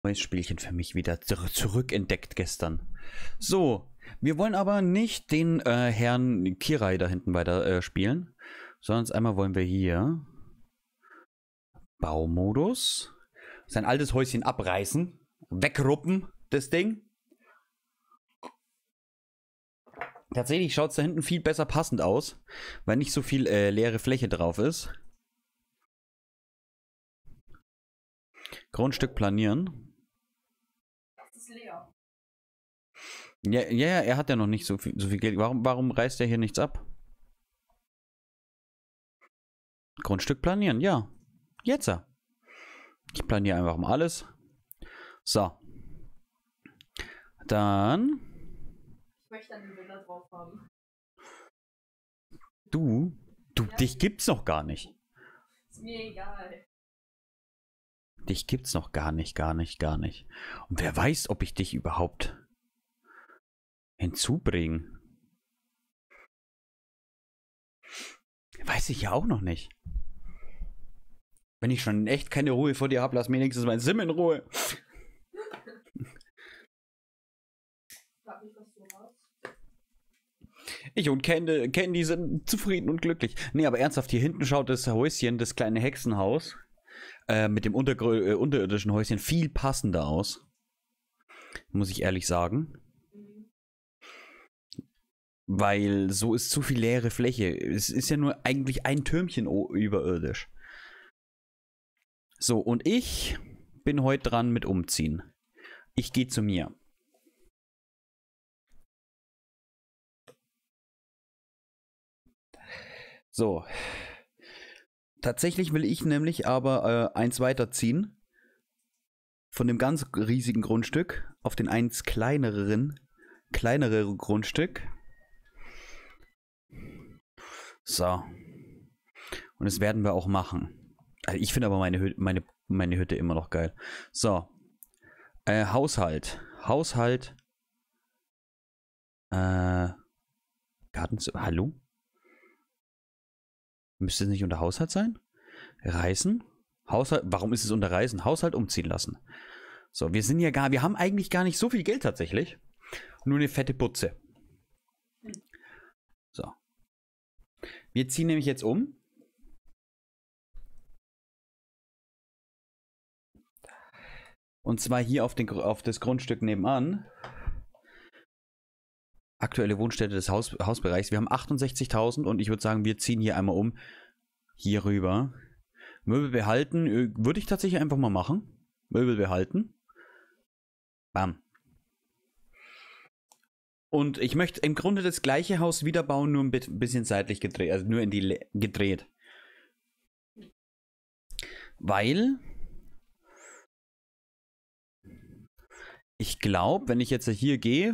Neues Spielchen für mich wieder zurückentdeckt gestern. So, wir wollen aber nicht den Herrn Kirai da hinten weiter spielen, sondern einmal wollen wir hier Baumodus, sein altes Häuschen abreißen, wegruppen, das Ding. Tatsächlich schaut es da hinten viel besser passend aus, weil nicht so viel leere Fläche drauf ist. Grundstück planieren. Das ist leer. Ja, er hat ja noch nicht so viel Geld. Warum reißt er hier nichts ab? Grundstück planieren, ja. Jetzt. Ich planiere einfach mal alles. So. Dann. Ich möchte einen Villa drauf haben. Du, Ja. dich gibt's noch gar nicht. Ist mir egal. Dich gibt's noch gar nicht. Und wer weiß, ob ich dich überhaupt hinzubringe. Weiß ich ja auch noch nicht. Wenn ich schon echt keine Ruhe vor dir habe, lass mir wenigstens mein Sim in Ruhe. Frag mich, was du hast. Ich und Candy sind zufrieden und glücklich. Nee, aber ernsthaft, hier hinten schaut das Häuschen, das kleine Hexenhaus, mit dem unterirdischen Häuschen viel passender aus. Muss ich ehrlich sagen. Weil so ist zu viel leere Fläche. Es ist ja nur eigentlich ein Türmchen überirdisch. So, und ich bin heute dran mit Umziehen. Ich gehe zu mir. So. Tatsächlich will ich nämlich aber eins weiterziehen. Von dem ganz riesigen Grundstück auf den eins kleinere Grundstück. So. Und das werden wir auch machen. Also ich finde aber meine Hütte immer noch geil. So. Haushalt. Hallo? Müsste es nicht unter Haushalt sein? Reisen? Haushalt. Warum ist es unter Reisen? Haushalt umziehen lassen. So, wir haben eigentlich gar nicht so viel Geld tatsächlich. Nur eine fette Putze. So. Wir ziehen nämlich jetzt um. Und zwar hier auf das Grundstück nebenan. Aktuelle Wohnstätte des Hausbereichs. Wir haben 68.000 und ich würde sagen, wir ziehen hier einmal um. Hier rüber. Möbel behalten. Würde ich tatsächlich einfach mal machen. Möbel behalten. Bam. Und ich möchte im Grunde das gleiche Haus wieder bauen, nur ein bisschen seitlich gedreht. Also nur in die gedreht. Weil ich glaube, wenn ich jetzt hier gehe,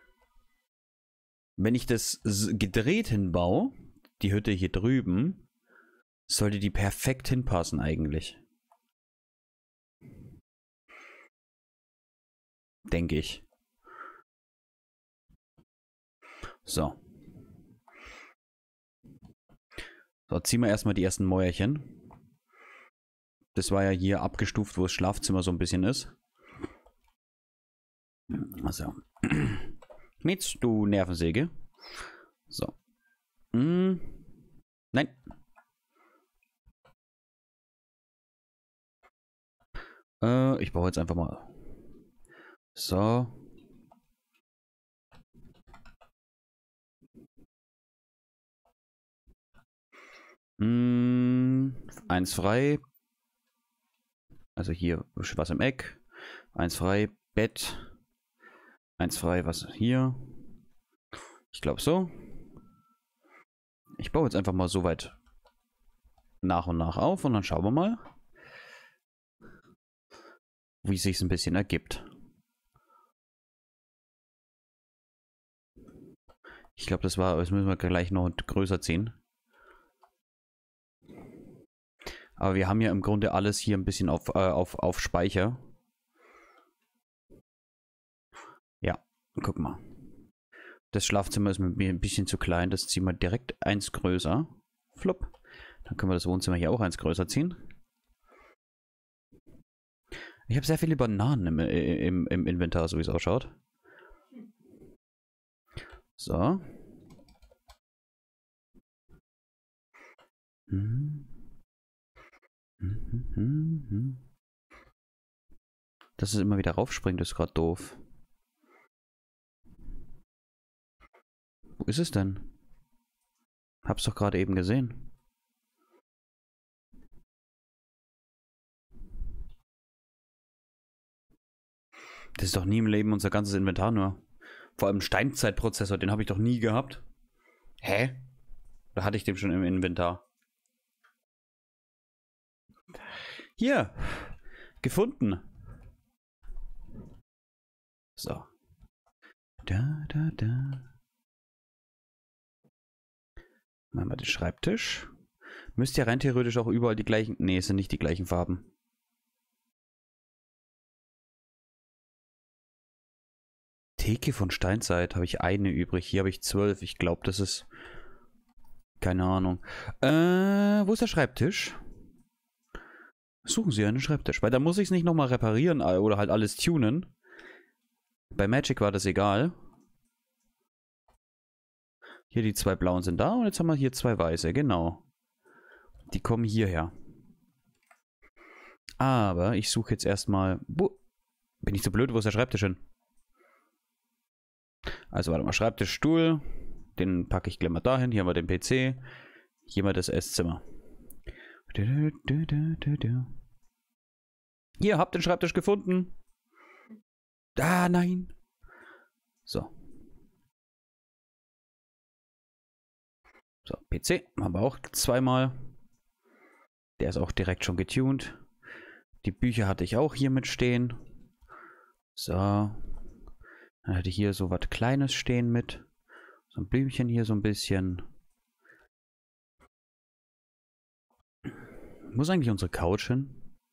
wenn ich das gedreht hinbaue, die Hütte hier drüben, sollte die perfekt hinpassen eigentlich. Denke ich. So. So, ziehen wir erstmal die ersten Mäuerchen. Das war ja hier abgestuft, wo das Schlafzimmer so ein bisschen ist. Also. Mitz, du Nervensäge. So. Nein. Ich baue jetzt einfach mal. So. Eins frei. Also hier was im Eck. Eins frei. Bett. Eins frei, was hier? Ich glaube so. Ich baue jetzt einfach mal so weit nach und nach auf und dann schauen wir mal, wie es sich ein bisschen ergibt. Ich glaube, das müssen wir gleich noch größer ziehen. Aber wir haben ja im Grunde alles hier ein bisschen auf Speicher. Ja, guck mal. Das Schlafzimmer ist mir ein bisschen zu klein. Das ziehen wir direkt eins größer. Flupp. Dann können wir das Wohnzimmer hier auch eins größer ziehen. Ich habe sehr viele Bananen im Inventar, so wie es ausschaut. So. Dass es immer wieder raufspringt, ist gerade doof. Wo ist es denn? Hab's doch gerade eben gesehen. Das ist doch nie im Leben unser ganzes Inventar nur. Vor allem Steinzeitprozessor, den habe ich doch nie gehabt. Hä? Da hatte ich den schon im Inventar. Hier. Gefunden. So. Da. Machen wir den Schreibtisch. Müsste ja rein theoretisch auch überall die gleichen... Nee, es sind nicht die gleichen Farben. Theke von Steinzeit habe ich eine übrig. Hier habe ich 12. Ich glaube, das ist... Keine Ahnung. Wo ist der Schreibtisch? Suchen Sie einen Schreibtisch. Weil da muss ich es nicht nochmal reparieren oder halt alles tunen. Bei Magic war das egal. Hier die 2 blauen sind da und jetzt haben wir hier 2 weiße. Genau. Die kommen hierher. Aber ich suche jetzt erstmal... Bin ich so blöd? Wo ist der Schreibtisch hin? Also warte mal, Schreibtischstuhl. Den packe ich gleich mal dahin. Hier haben wir den PC. Hier mal das Esszimmer. Hier, habt den Schreibtisch gefunden. Ah, nein. So. So, PC haben wir auch 2-mal. Der ist auch direkt schon getuned. Die Bücher hatte ich auch hier mit stehen. So. Dann hatte ich hier so was Kleines stehen mit. So ein Blümchen hier so ein bisschen. Wo ist eigentlich unsere Couch hin?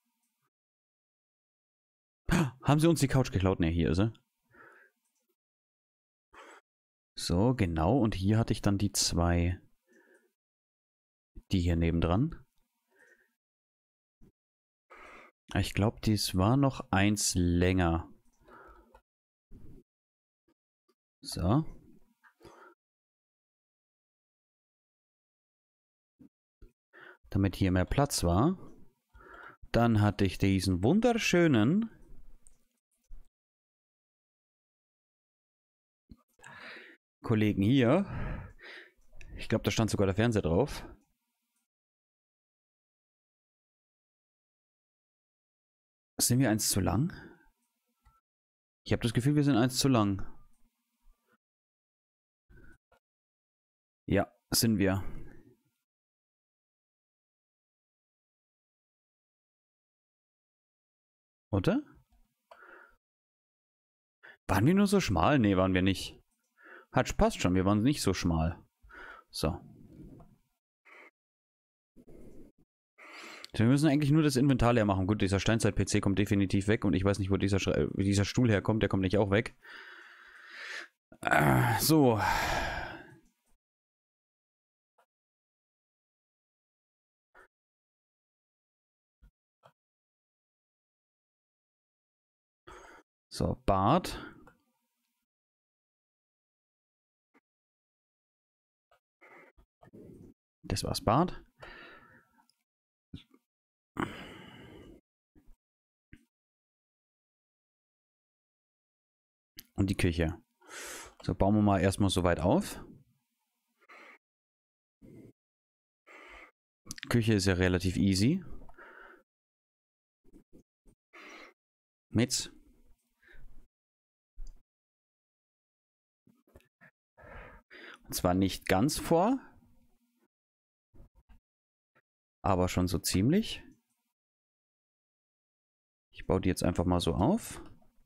Haben sie uns die Couch geklaut? Ne, hier ist sie. So, genau. Und hier hatte ich dann die 2. Die hier nebendran. Ich glaube, dies war noch 1 länger. So. Damit hier mehr Platz war. Dann hatte ich diesen wunderschönen Kollegen hier. Ich glaube, da stand sogar der Fernseher drauf. Sind wir 1 zu lang? Ich habe das Gefühl, wir sind 1 zu lang. Ja, sind wir. Oder? Waren wir nur so schmal? Nee, waren wir nicht. Passt schon, wir waren nicht so schmal. So. Wir müssen eigentlich nur das Inventar leer machen. Gut, dieser Steinzeit-PC kommt definitiv weg und ich weiß nicht, wo dieser Stuhl herkommt. Der kommt nicht auch weg. So. So, Bad. Das war's, Bad. Und die Küche. So, bauen wir mal erstmal so weit auf. Küche ist ja relativ easy. Mit. Und zwar nicht ganz vor. Aber schon so ziemlich. Ich baue die jetzt einfach mal so auf.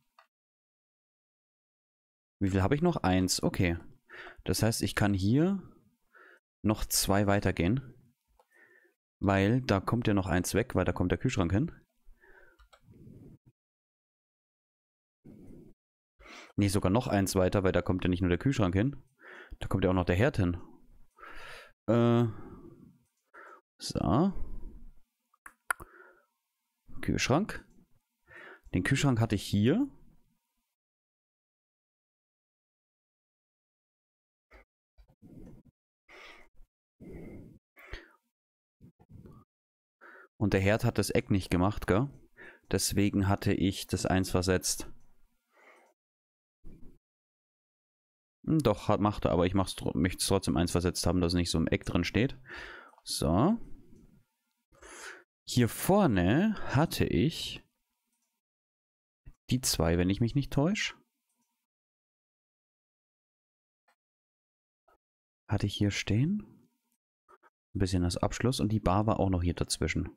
Wie viel habe ich noch? 1. Okay. Das heißt, ich kann hier noch 2 weitergehen. Weil da kommt ja noch 1 weg, weil da kommt der Kühlschrank hin. Nee, sogar noch 1 weiter, weil da kommt ja nicht nur der Kühlschrank hin. Da kommt ja auch noch der Herd hin. So. Kühlschrank. Den Kühlschrank hatte ich hier. Und der Herd hat das Eck nicht gemacht, gell? Deswegen hatte ich das 1 versetzt. Doch, macht er, aber ich möchte es trotzdem 1 versetzt haben, dass es nicht so im Eck drin steht. So. Hier vorne hatte ich die 2, wenn ich mich nicht täusche. Hatte ich hier stehen. Ein bisschen als Abschluss und die Bar war auch noch hier dazwischen.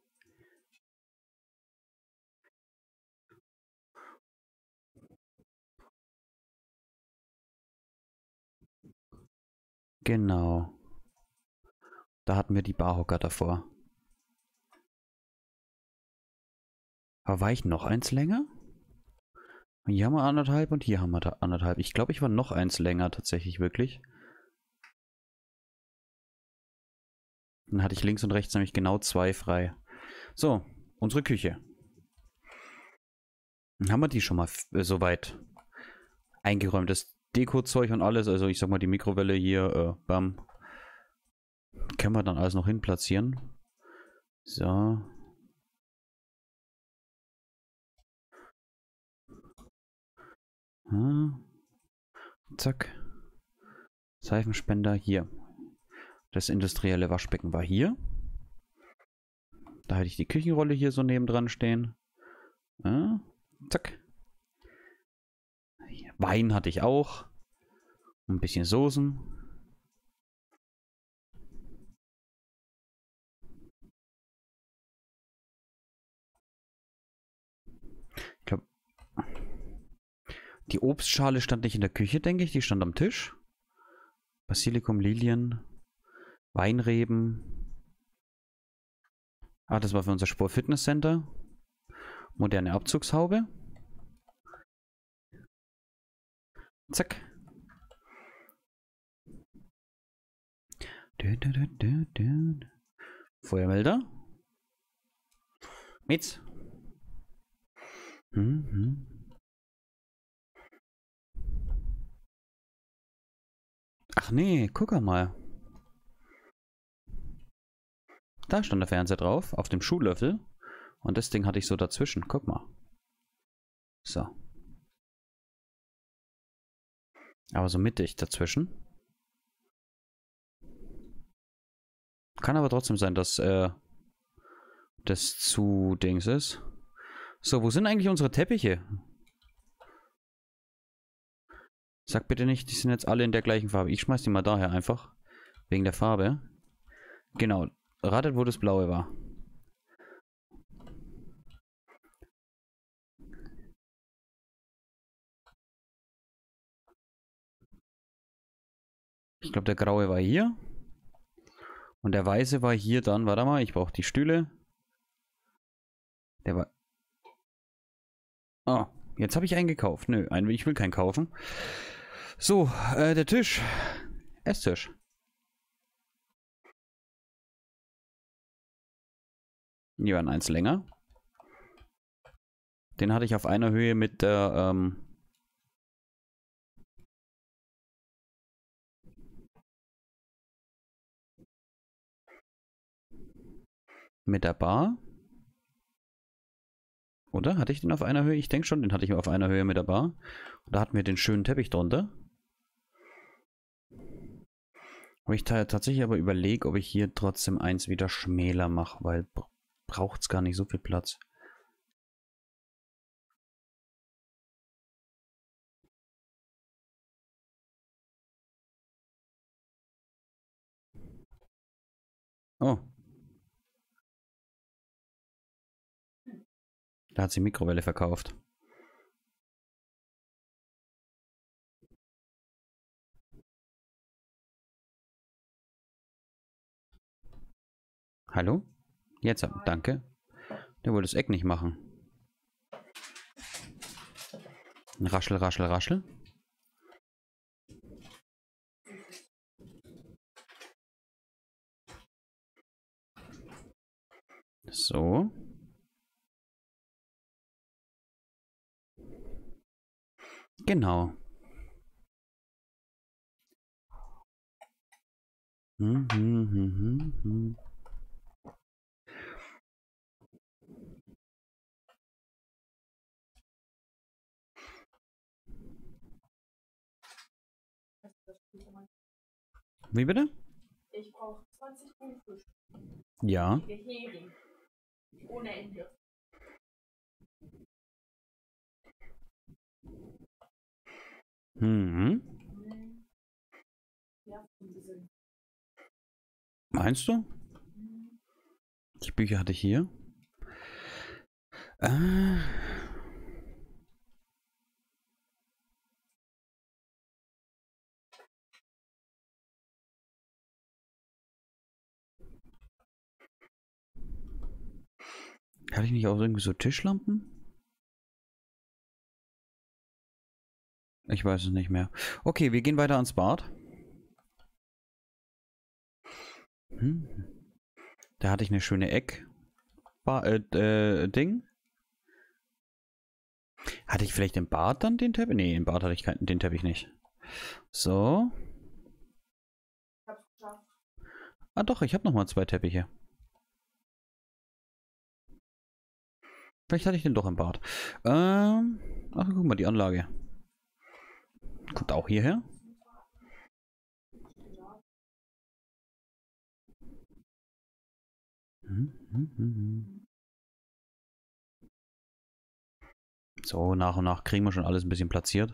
Genau. Da hatten wir die Barhocker davor. Aber war ich noch 1 länger? Hier haben wir 1,5 und hier haben wir 1,5. Ich glaube, ich war noch 1 länger tatsächlich wirklich. Dann hatte ich links und rechts nämlich genau 2 frei. So, unsere Küche. Dann haben wir die schon mal soweit eingeräumt. Das Deko-Zeug und alles, also ich sag mal die Mikrowelle hier, bam. Können wir dann alles noch hin platzieren. So. Zack. Seifenspender hier. Das industrielle Waschbecken war hier. Da hatte ich die Küchenrolle hier so nebendran stehen. Zack. Wein hatte ich auch. Ein bisschen Soßen. Ich glaube, die Obstschale stand nicht in der Küche, denke ich. Die stand am Tisch. Basilikum, Lilien, Weinreben. Ah, das war für unser Sport-Fitness-Center. Moderne Abzugshaube. Zack. Feuermelder. Mitz. Ach nee, guck mal. Da stand der Fernseher drauf, auf dem Schuhlöffel. Und das Ding hatte ich so dazwischen. Guck mal. So. Aber so mittig dazwischen. Kann aber trotzdem sein, dass das zu Dings ist. So, wo sind eigentlich unsere Teppiche? Sag bitte nicht, die sind jetzt alle in der gleichen Farbe. Ich schmeiß die mal daher einfach. Wegen der Farbe. Genau. Ratet, wo das blaue war. Ich glaube, der graue war hier. Und der weiße war hier dann. Warte mal, ich brauche die Stühle. Der war... Oh, jetzt habe ich einen gekauft. Nö, ich will keinen kaufen. So, der Tisch. Esstisch. Die waren 1 länger. Den hatte ich auf einer Höhe mit der, mit der Bar. Oder? Hatte ich den auf einer Höhe? Ich denke schon, den hatte ich auf einer Höhe mit der Bar. Und da hatten wir den schönen Teppich drunter. Wo ich tatsächlich aber überlege, ob ich hier trotzdem eins wieder schmäler mache, weil braucht es gar nicht so viel Platz. Oh. Da hat sie Mikrowelle verkauft. Hallo? Jetzt, danke. Der wollte das Eck nicht machen. Raschel, raschel, raschel. So. Genau. Wie bitte? Ich brauche 20 Thunfisch. Ja. Hering. Ohne Ende. Mhm. Ja, ein bisschen. Meinst du? Die Bücher hatte ich hier. Hatte ich nicht auch irgendwie so Tischlampen? Ich weiß es nicht mehr. Okay, wir gehen weiter ans Bad. Da hatte ich eine schöne Ding. Hatte ich vielleicht im Bad dann den Teppich? Nee, im Bad hatte ich den Teppich nicht. So. Ich hab's geschafft. Ah doch, ich habe noch mal 2 Teppiche. Vielleicht hatte ich den doch im Bad. Ach, guck mal, die Anlage. Kommt auch hierher. So, nach und nach kriegen wir schon alles ein bisschen platziert.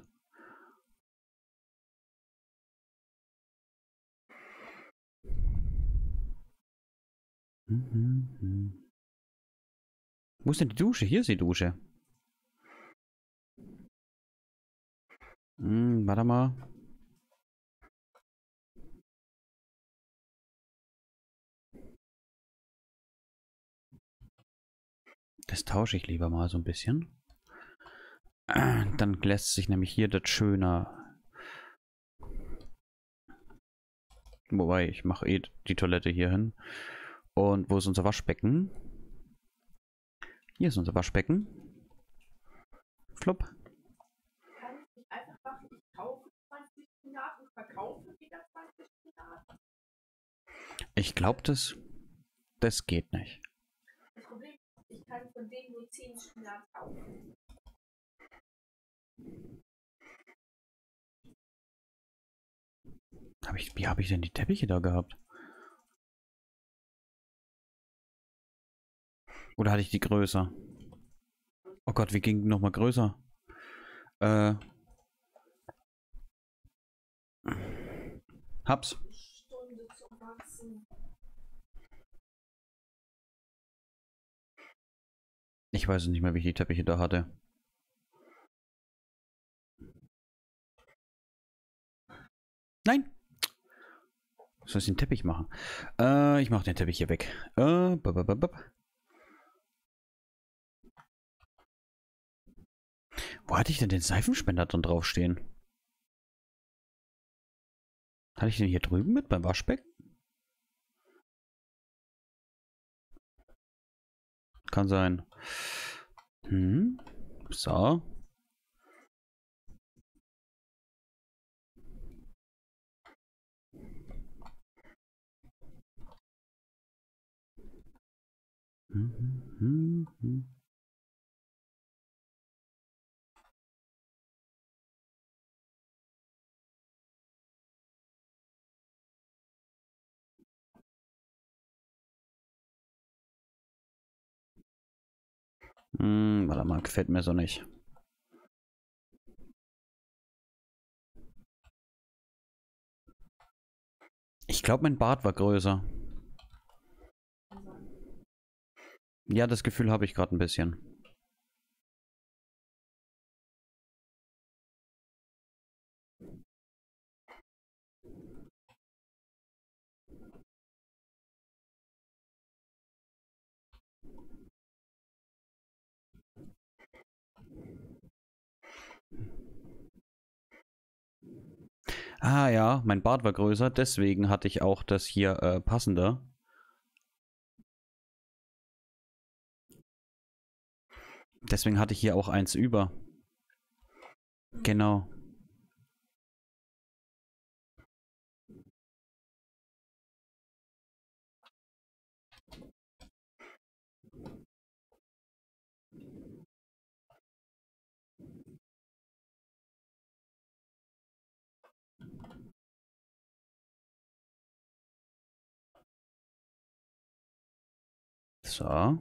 Wo ist denn die Dusche? Hier ist die Dusche. Warte mal. Das tausche ich lieber mal so ein bisschen. Dann lässt sich nämlich hier das schöner. Wobei, ich mache eh die Toilette hier hin. Und wo ist unser Waschbecken? Hier ist unser Waschbecken. Flupp. Kann ich nicht einfach machen, ich kaufe 20 Spinat und verkaufe wieder 20 Spinat? Ich glaube, das geht nicht. Das Problem ist, ich kann von denen nur 10 Spinat kaufen. Wie habe ich denn die Teppiche da gehabt? Oder hatte ich die größer? Oh Gott, wie ging die nochmal größer? Hab's. Stunde zum Wachsen. Ich weiß nicht mehr, wie ich die Teppiche da hatte. Nein! Soll ich den Teppich machen? Ich mache den Teppich hier weg. Wo hatte ich denn den Seifenspender dann draufstehen? Hatte ich den hier drüben mit beim Waschbecken? Kann sein. So. Warte mal, gefällt mir so nicht. Ich glaube, mein Bart war größer. Ja, das Gefühl habe ich gerade ein bisschen. Ah ja, mein Bart war größer, deswegen hatte ich auch das hier passender. Deswegen hatte ich hier auch eins über. Genau. So.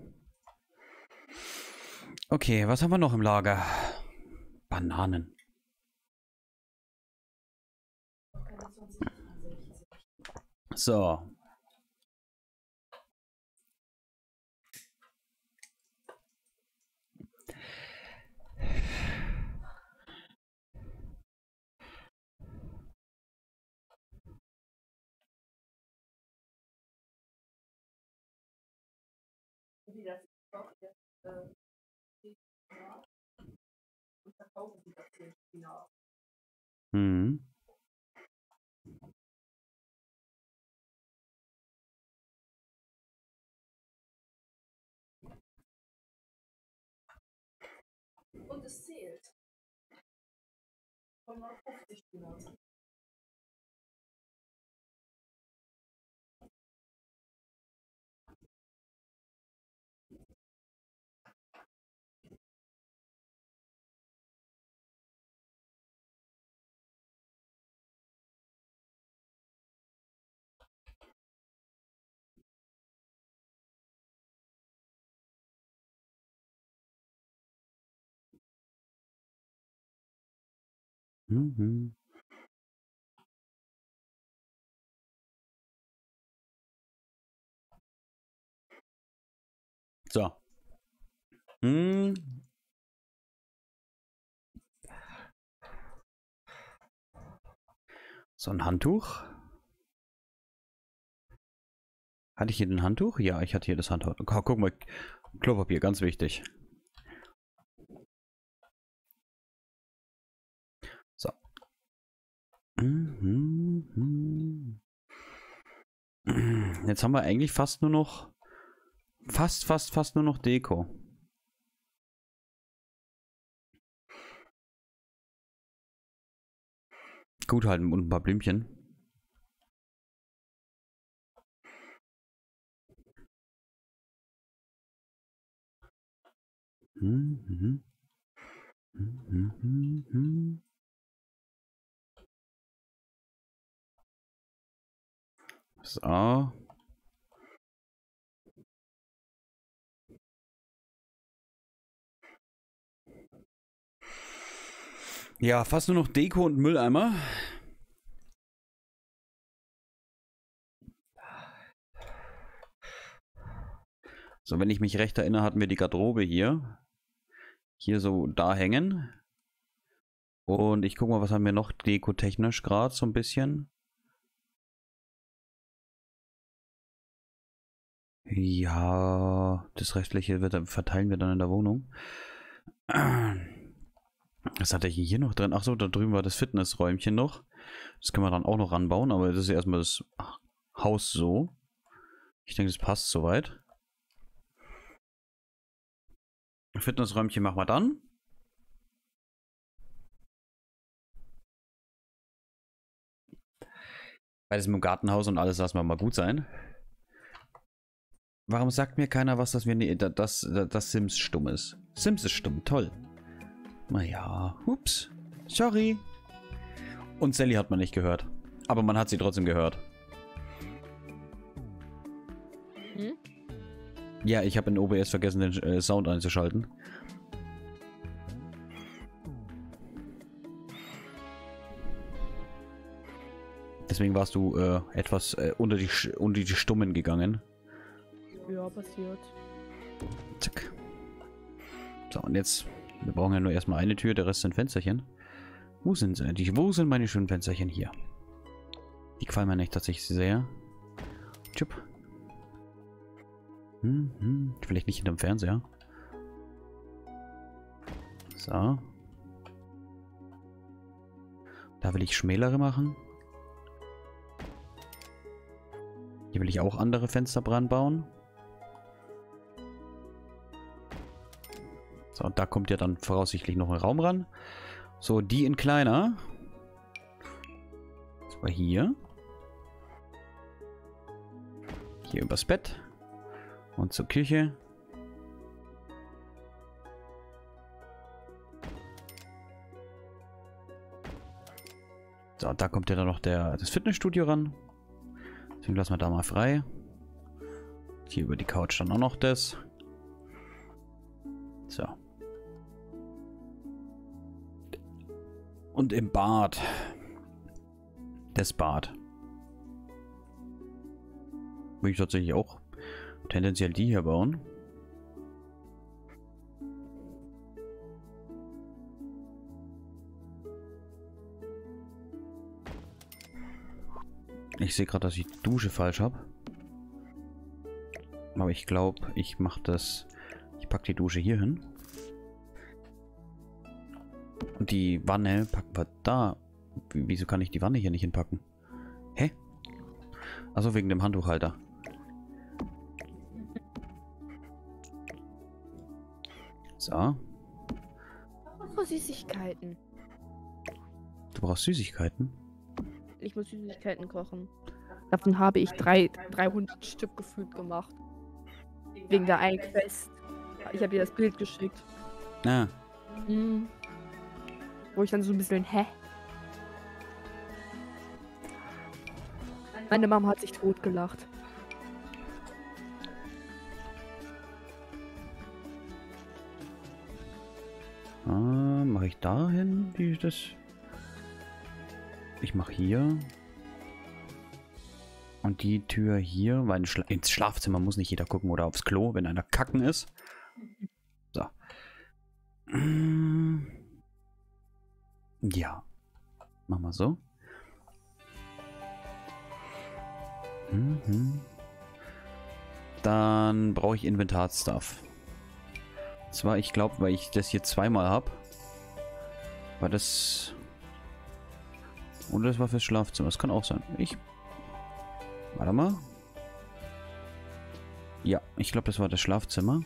Okay, was haben wir noch im Lager? Bananen. So. Wie das auch jetzt, und verkaufen sie das hier genau. Mhm. Und es zählt. Von 50 Spinat. Mhm. So. Hm. So ein Handtuch. Hatte ich hier ein Handtuch? Ja, ich hatte hier das Handtuch. Guck mal, Klopapier, ganz wichtig. So. Jetzt haben wir eigentlich fast nur noch fast nur noch Deko. Gut halten und ein paar Blümchen. So. Ja, fast nur noch Deko und Mülleimer. So, wenn ich mich recht erinnere, hatten wir die Garderobe hier. Hier so da hängen. Und ich gucke mal, was haben wir noch dekotechnisch gerade so ein bisschen. Ja, das restliche verteilen wir dann in der Wohnung. Was hatte ich hier noch drin? Achso, da drüben war das Fitnessräumchen noch. Das können wir dann auch noch ranbauen, aber das ist ja erstmal das Haus so. Ich denke, das passt soweit. Fitnessräumchen machen wir dann. Bei diesem Gartenhaus und alles lassen wir mal gut sein. Warum sagt mir keiner was, dass wir dass Sims stumm ist? Sims ist stumm, toll. Naja, ups. Sorry. Und Sally hat man nicht gehört. Aber man hat sie trotzdem gehört. Hm? Ja, ich habe in OBS vergessen, den Sound einzuschalten. Deswegen warst du etwas unter die Stummen gegangen. Ja, passiert. Zack. So, und jetzt, wir brauchen ja nur erstmal eine Tür, der Rest sind Fensterchen. Wo sind sie? Wo sind meine schönen Fensterchen hier? Die gefallen mir nicht tatsächlich sehr. Tschüpp. Vielleicht nicht hinterm Fernseher. So. Da will ich schmälere machen. Hier will ich auch andere Fenster dran bauen. So, und da kommt ja dann voraussichtlich noch ein Raum ran. So, die in kleiner. Das war hier. Hier übers Bett. Und zur Küche. So, da kommt ja dann noch das Fitnessstudio ran. Deswegen lassen wir da mal frei. Hier über die Couch dann auch noch das. So. Und im Bad. Das Bad. Will ich tatsächlich auch tendenziell die hier bauen. Ich sehe gerade, dass ich die Dusche falsch habe. Aber ich glaube, ich mache das. Ich packe die Dusche hier hin. Und die Wanne packen wir da. Wieso kann ich die Wanne hier nicht hinpacken? Hä? Also wegen dem Handtuchhalter. So. Für Süßigkeiten. Du brauchst Süßigkeiten? Ich muss Süßigkeiten kochen. Davon habe ich 300 Stück gefühlt gemacht. Wegen der einen Quest. Ich habe dir das Bild geschickt. Ah. Mhm. Wo ich dann so ein bisschen, hä? Meine Mama hat sich totgelacht. Mache ich dahin? Ich mache hier. Und die Tür hier, weil ins Schlafzimmer muss nicht jeder gucken oder aufs Klo, wenn einer kacken ist. So. Ja. Machen wir so. Dann brauche ich Inventarstuff. Zwar, ich glaube, weil ich das hier zweimal habe. War das... Oder das war fürs Schlafzimmer. Das kann auch sein. Warte mal. Ja, ich glaube, das war das Schlafzimmer.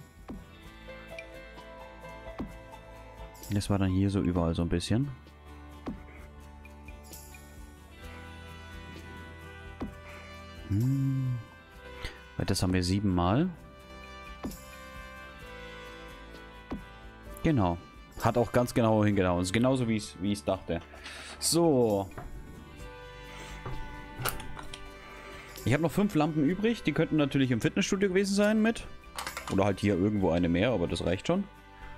Das war dann hier so überall so ein bisschen. Weil das haben wir 7 Mal. Genau. Hat auch ganz genau hingehauen. Ist genauso wie ich es dachte. So. Ich habe noch 5 Lampen übrig. Die könnten natürlich im Fitnessstudio gewesen sein mit. Oder halt hier irgendwo eine mehr, aber das reicht schon.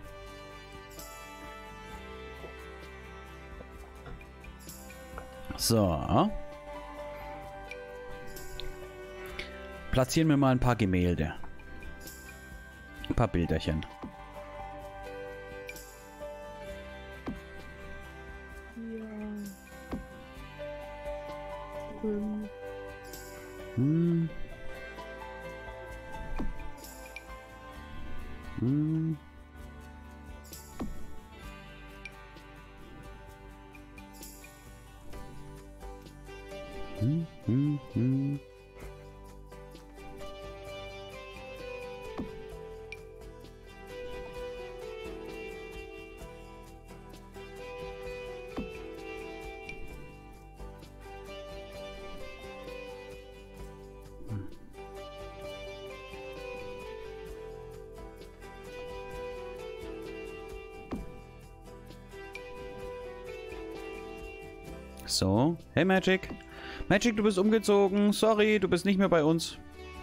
So. Platzieren wir mal ein paar Gemälde. Ein paar Bilderchen. Hm. Hm. Hm, hm, hm. So. Hey Magic. Magic, du bist umgezogen. Sorry, du bist nicht mehr bei uns.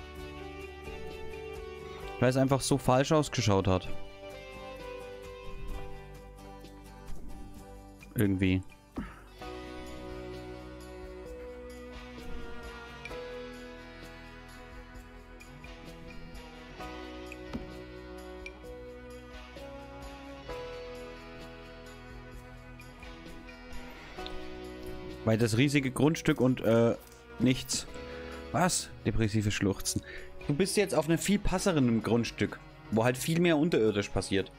Weil es einfach so falsch ausgeschaut hat. Irgendwie. Weil das riesige Grundstück und nichts. Was? Depressive Schluchzen. Du bist jetzt auf einem viel passeren Grundstück, wo halt viel mehr unterirdisch passiert.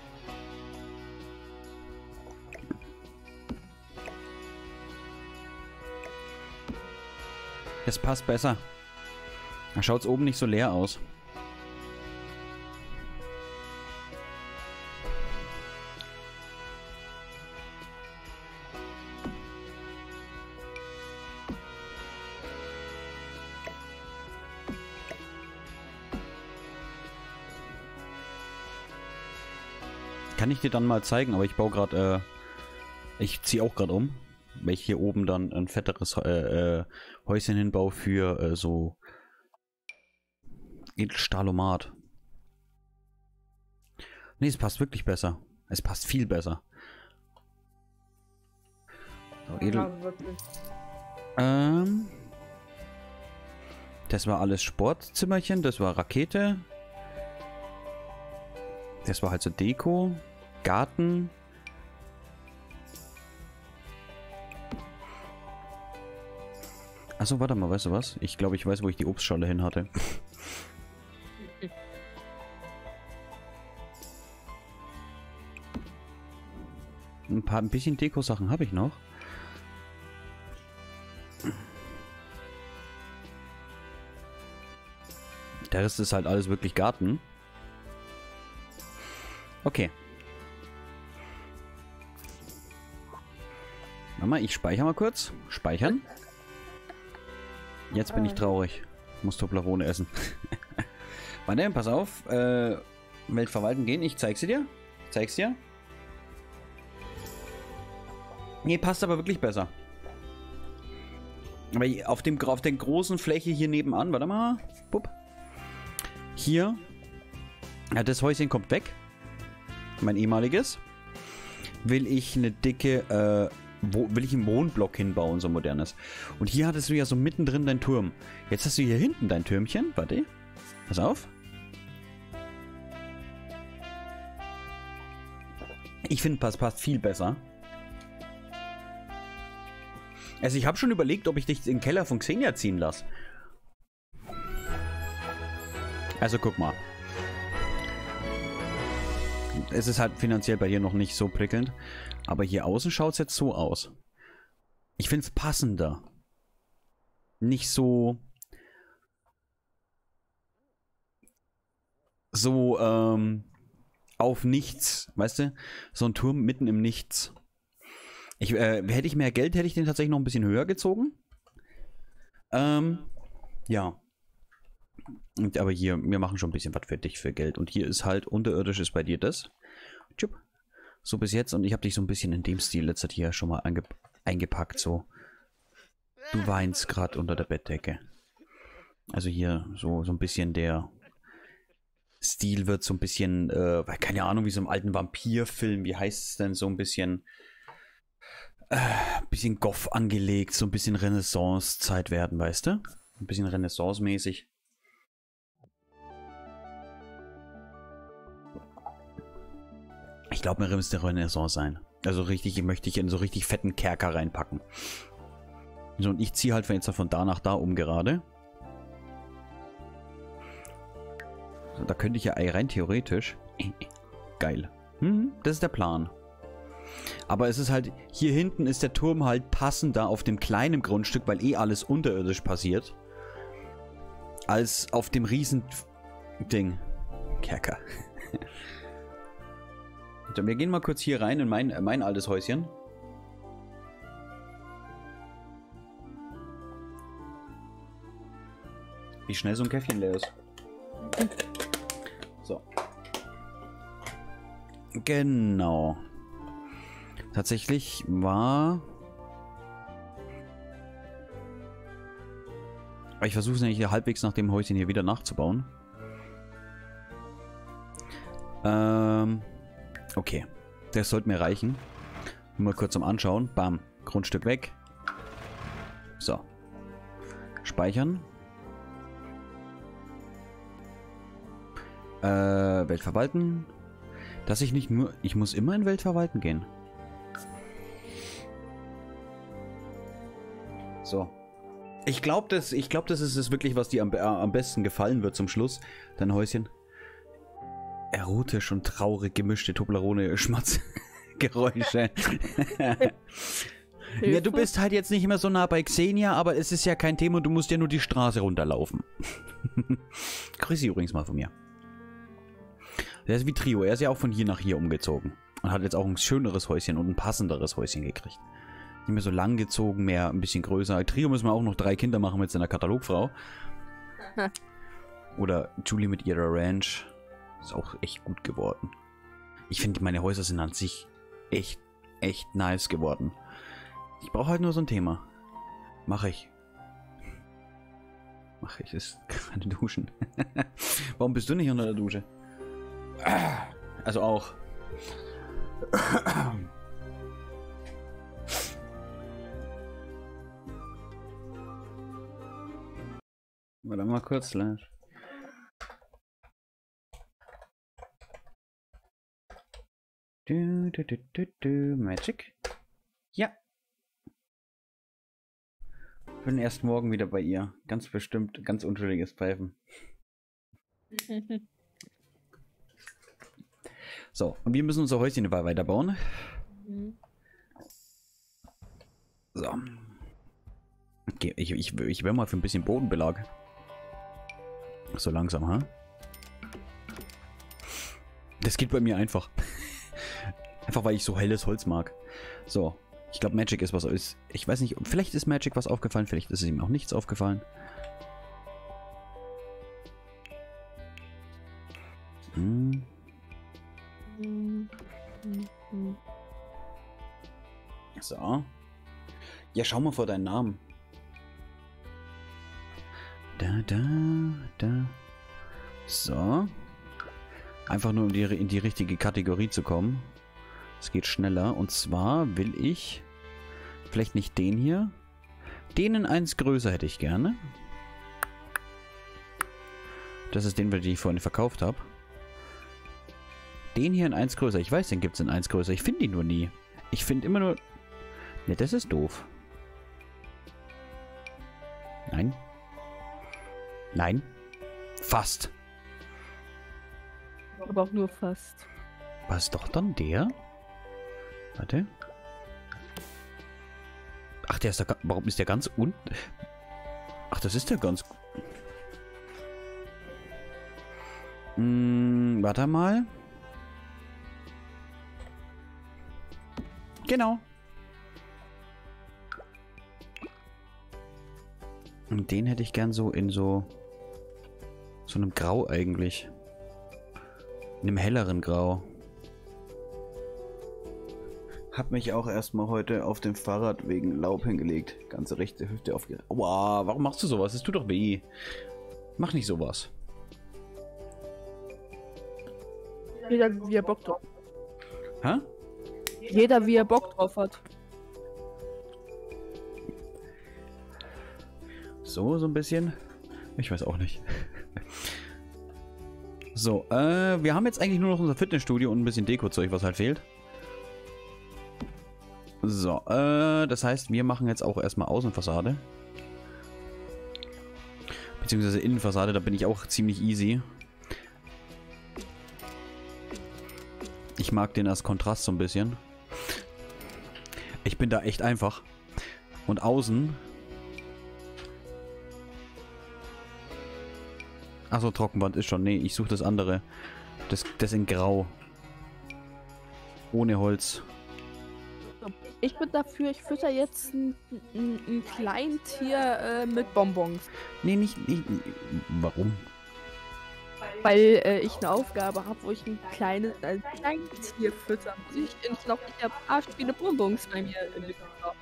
Das passt besser. Da schaut es oben nicht so leer aus. Kann ich dir dann mal zeigen, aber ich baue gerade, ich ziehe auch gerade um, weil ich hier oben dann ein fetteres Häuschen hinbaue für so Edelstahlomat. Nee, es passt wirklich besser. Es passt viel besser. So, Edel. Ja, wirklich. Das war alles Sportzimmerchen, das war Rakete. Das war halt so Deko. Garten. Achso, warte mal, weißt du was? Ich glaube, ich weiß, wo ich die Obstschale hin hatte. Ein bisschen Deko-Sachen habe ich noch. Der Rest ist halt alles wirklich Garten. Okay. Mama, ich speichere mal kurz. Speichern. Jetzt bin ich traurig. Muss Toblerone essen. Warte, pass auf. Welt verwalten gehen. Ich zeig sie dir. Zeig's dir. Nee, passt aber wirklich besser. Aber auf der großen Fläche hier nebenan, warte mal. Bup. Hier. Ja, das Häuschen kommt weg. Mein ehemaliges. Will ich eine dicke, will ich einen Wohnblock hinbauen, so modernes. Und hier hattest du ja so mittendrin deinen Turm. Jetzt hast du hier hinten dein Türmchen. Warte. Pass auf. Ich finde, passt viel besser. Also ich habe schon überlegt, ob ich dich in den Keller von Xenia ziehen lasse. Also guck mal. Es ist halt finanziell bei dir noch nicht so prickelnd. Aber hier außen schaut es jetzt so aus. Ich finde es passender. Nicht so... auf nichts. Weißt du? So ein Turm mitten im Nichts. Hätte ich mehr Geld, hätte ich den tatsächlich noch ein bisschen höher gezogen. Ja. Aber hier, wir machen schon ein bisschen was für dich für Geld. Und hier ist halt, unterirdisch ist bei dir das. So bis jetzt. Und ich habe dich so ein bisschen in dem Stil letztes hier schon mal eingepackt. So. Du weinst gerade unter der Bettdecke. Also hier so ein bisschen der Stil wird so ein bisschen, keine Ahnung, wie so im alten Vampirfilm. Wie heißt es denn? So ein bisschen... bisschen Goth angelegt, so ein bisschen Renaissance-Zeit werden, weißt du? Ein bisschen Renaissance-mäßig. Ich glaube, mir müsste Renaissance sein. Also richtig, möchte ich in so richtig fetten Kerker reinpacken. So, und ich ziehe halt jetzt von da nach da um gerade. So, da könnte ich ja rein theoretisch. Geil. Das ist der Plan. Aber es ist halt, hier hinten ist der Turm halt passender auf dem kleinen Grundstück, weil eh alles unterirdisch passiert. Als auf dem riesen Ding. Kerker. So, wir gehen mal kurz hier rein in mein altes Häuschen. Wie schnell so ein Käffchen leer ist. So. Genau. Tatsächlich war... Ich versuche es nämlich halbwegs nach dem Häuschen hier wieder nachzubauen. Okay. Das sollte mir reichen. Nur mal kurz zum Anschauen. Bam. Grundstück weg. So. Speichern. Welt verwalten. Dass ich nicht nur... Ich muss immer in Welt verwalten gehen. So. Ich glaube, das ist es wirklich, was dir am besten gefallen wird zum Schluss. Dein Häuschen. Erotisch und traurig gemischte Toblerone-Schmatzgeräusche. Ja, du bist halt jetzt nicht mehr so nah bei Xenia, aber es ist ja kein Thema, du musst ja nur die Straße runterlaufen. Grüß Sie übrigens mal von mir. Der ist wie Trio, er ist ja auch von hier nach hier umgezogen. Und hat jetzt auch ein schöneres Häuschen und ein passenderes Häuschen gekriegt. Nicht mehr so lang gezogen, mehr ein bisschen größer. Trio müssen wir auch noch 3 Kinder machen mit seiner Katalogfrau. Oder Julie mit ihrer Ranch. Ist auch echt gut geworden. Ich finde, meine Häuser sind an sich echt nice geworden. Ich brauche halt nur so ein Thema. Mache ich. Ist keine Duschen. Warum bist du nicht unter der Dusche? Also auch. Warte mal kurz, Lash. Magic? Ja. Bin erst morgen wieder bei ihr. Ganz bestimmt, ganz unschuldiges Pfeifen. So, und wir müssen unser Häuschen weiterbauen. So. Okay, ich wäre mal für ein bisschen Bodenbelag. So langsam, ha? Das geht bei mir einfach. Einfach weil ich so helles Holz mag. So. Ich glaube, Magic ist was ist. Ich weiß nicht, vielleicht ist Magic was aufgefallen, vielleicht ist ihm auch nichts aufgefallen. So. Ja, schau mal vor deinen Namen. Da. So. Einfach nur, um in die richtige Kategorie zu kommen. Es geht schneller. Und zwar will ich vielleicht nicht den hier. Den in 1 größer hätte ich gerne. Das ist den, den ich vorhin verkauft habe. Den hier in 1 größer. Ich weiß, den gibt es in 1 größer. Ich finde ihn nur nie. Ich finde immer nur... Ne, das ist doof. Nein. Nein. Fast. Aber auch nur fast. Was ist doch dann der? Warte. Ach, der ist da. Warum ist der ganz unten? Ach, das ist der ganz. Warte mal. Genau. Und den hätte ich gern so in so einem Grau eigentlich. In einem helleren Grau. Hab mich auch erstmal heute auf dem Fahrrad wegen Laub hingelegt. Ganze rechte Hüfte aufgeregt. Aua, warum machst du sowas? Es tut doch weh. Mach nicht sowas. Jeder wie er Bock drauf. Hä? Jeder wie er Bock drauf hat. So ein bisschen. Ich weiß auch nicht. So, wir haben jetzt eigentlich nur noch unser Fitnessstudio und ein bisschen Deko-Zeug, was halt fehlt. So, das heißt, wir machen jetzt auch erstmal Außenfassade. Beziehungsweise Innenfassade, da bin ich auch ziemlich easy. Ich mag den als Kontrast so ein bisschen. Ich bin da echt einfach. Und außen... Achso, Trockenwand ist schon. Nee, ich suche das andere. Das in Grau. Ohne Holz. Ich bin dafür, ich fütter jetzt ein Kleintier mit Bonbons. Nee, nicht. Warum? Weil ich eine Aufgabe habe, wo ich ein Kleintier fütter. Ich glaube, ich habe viele Bonbons bei mir im Inventar.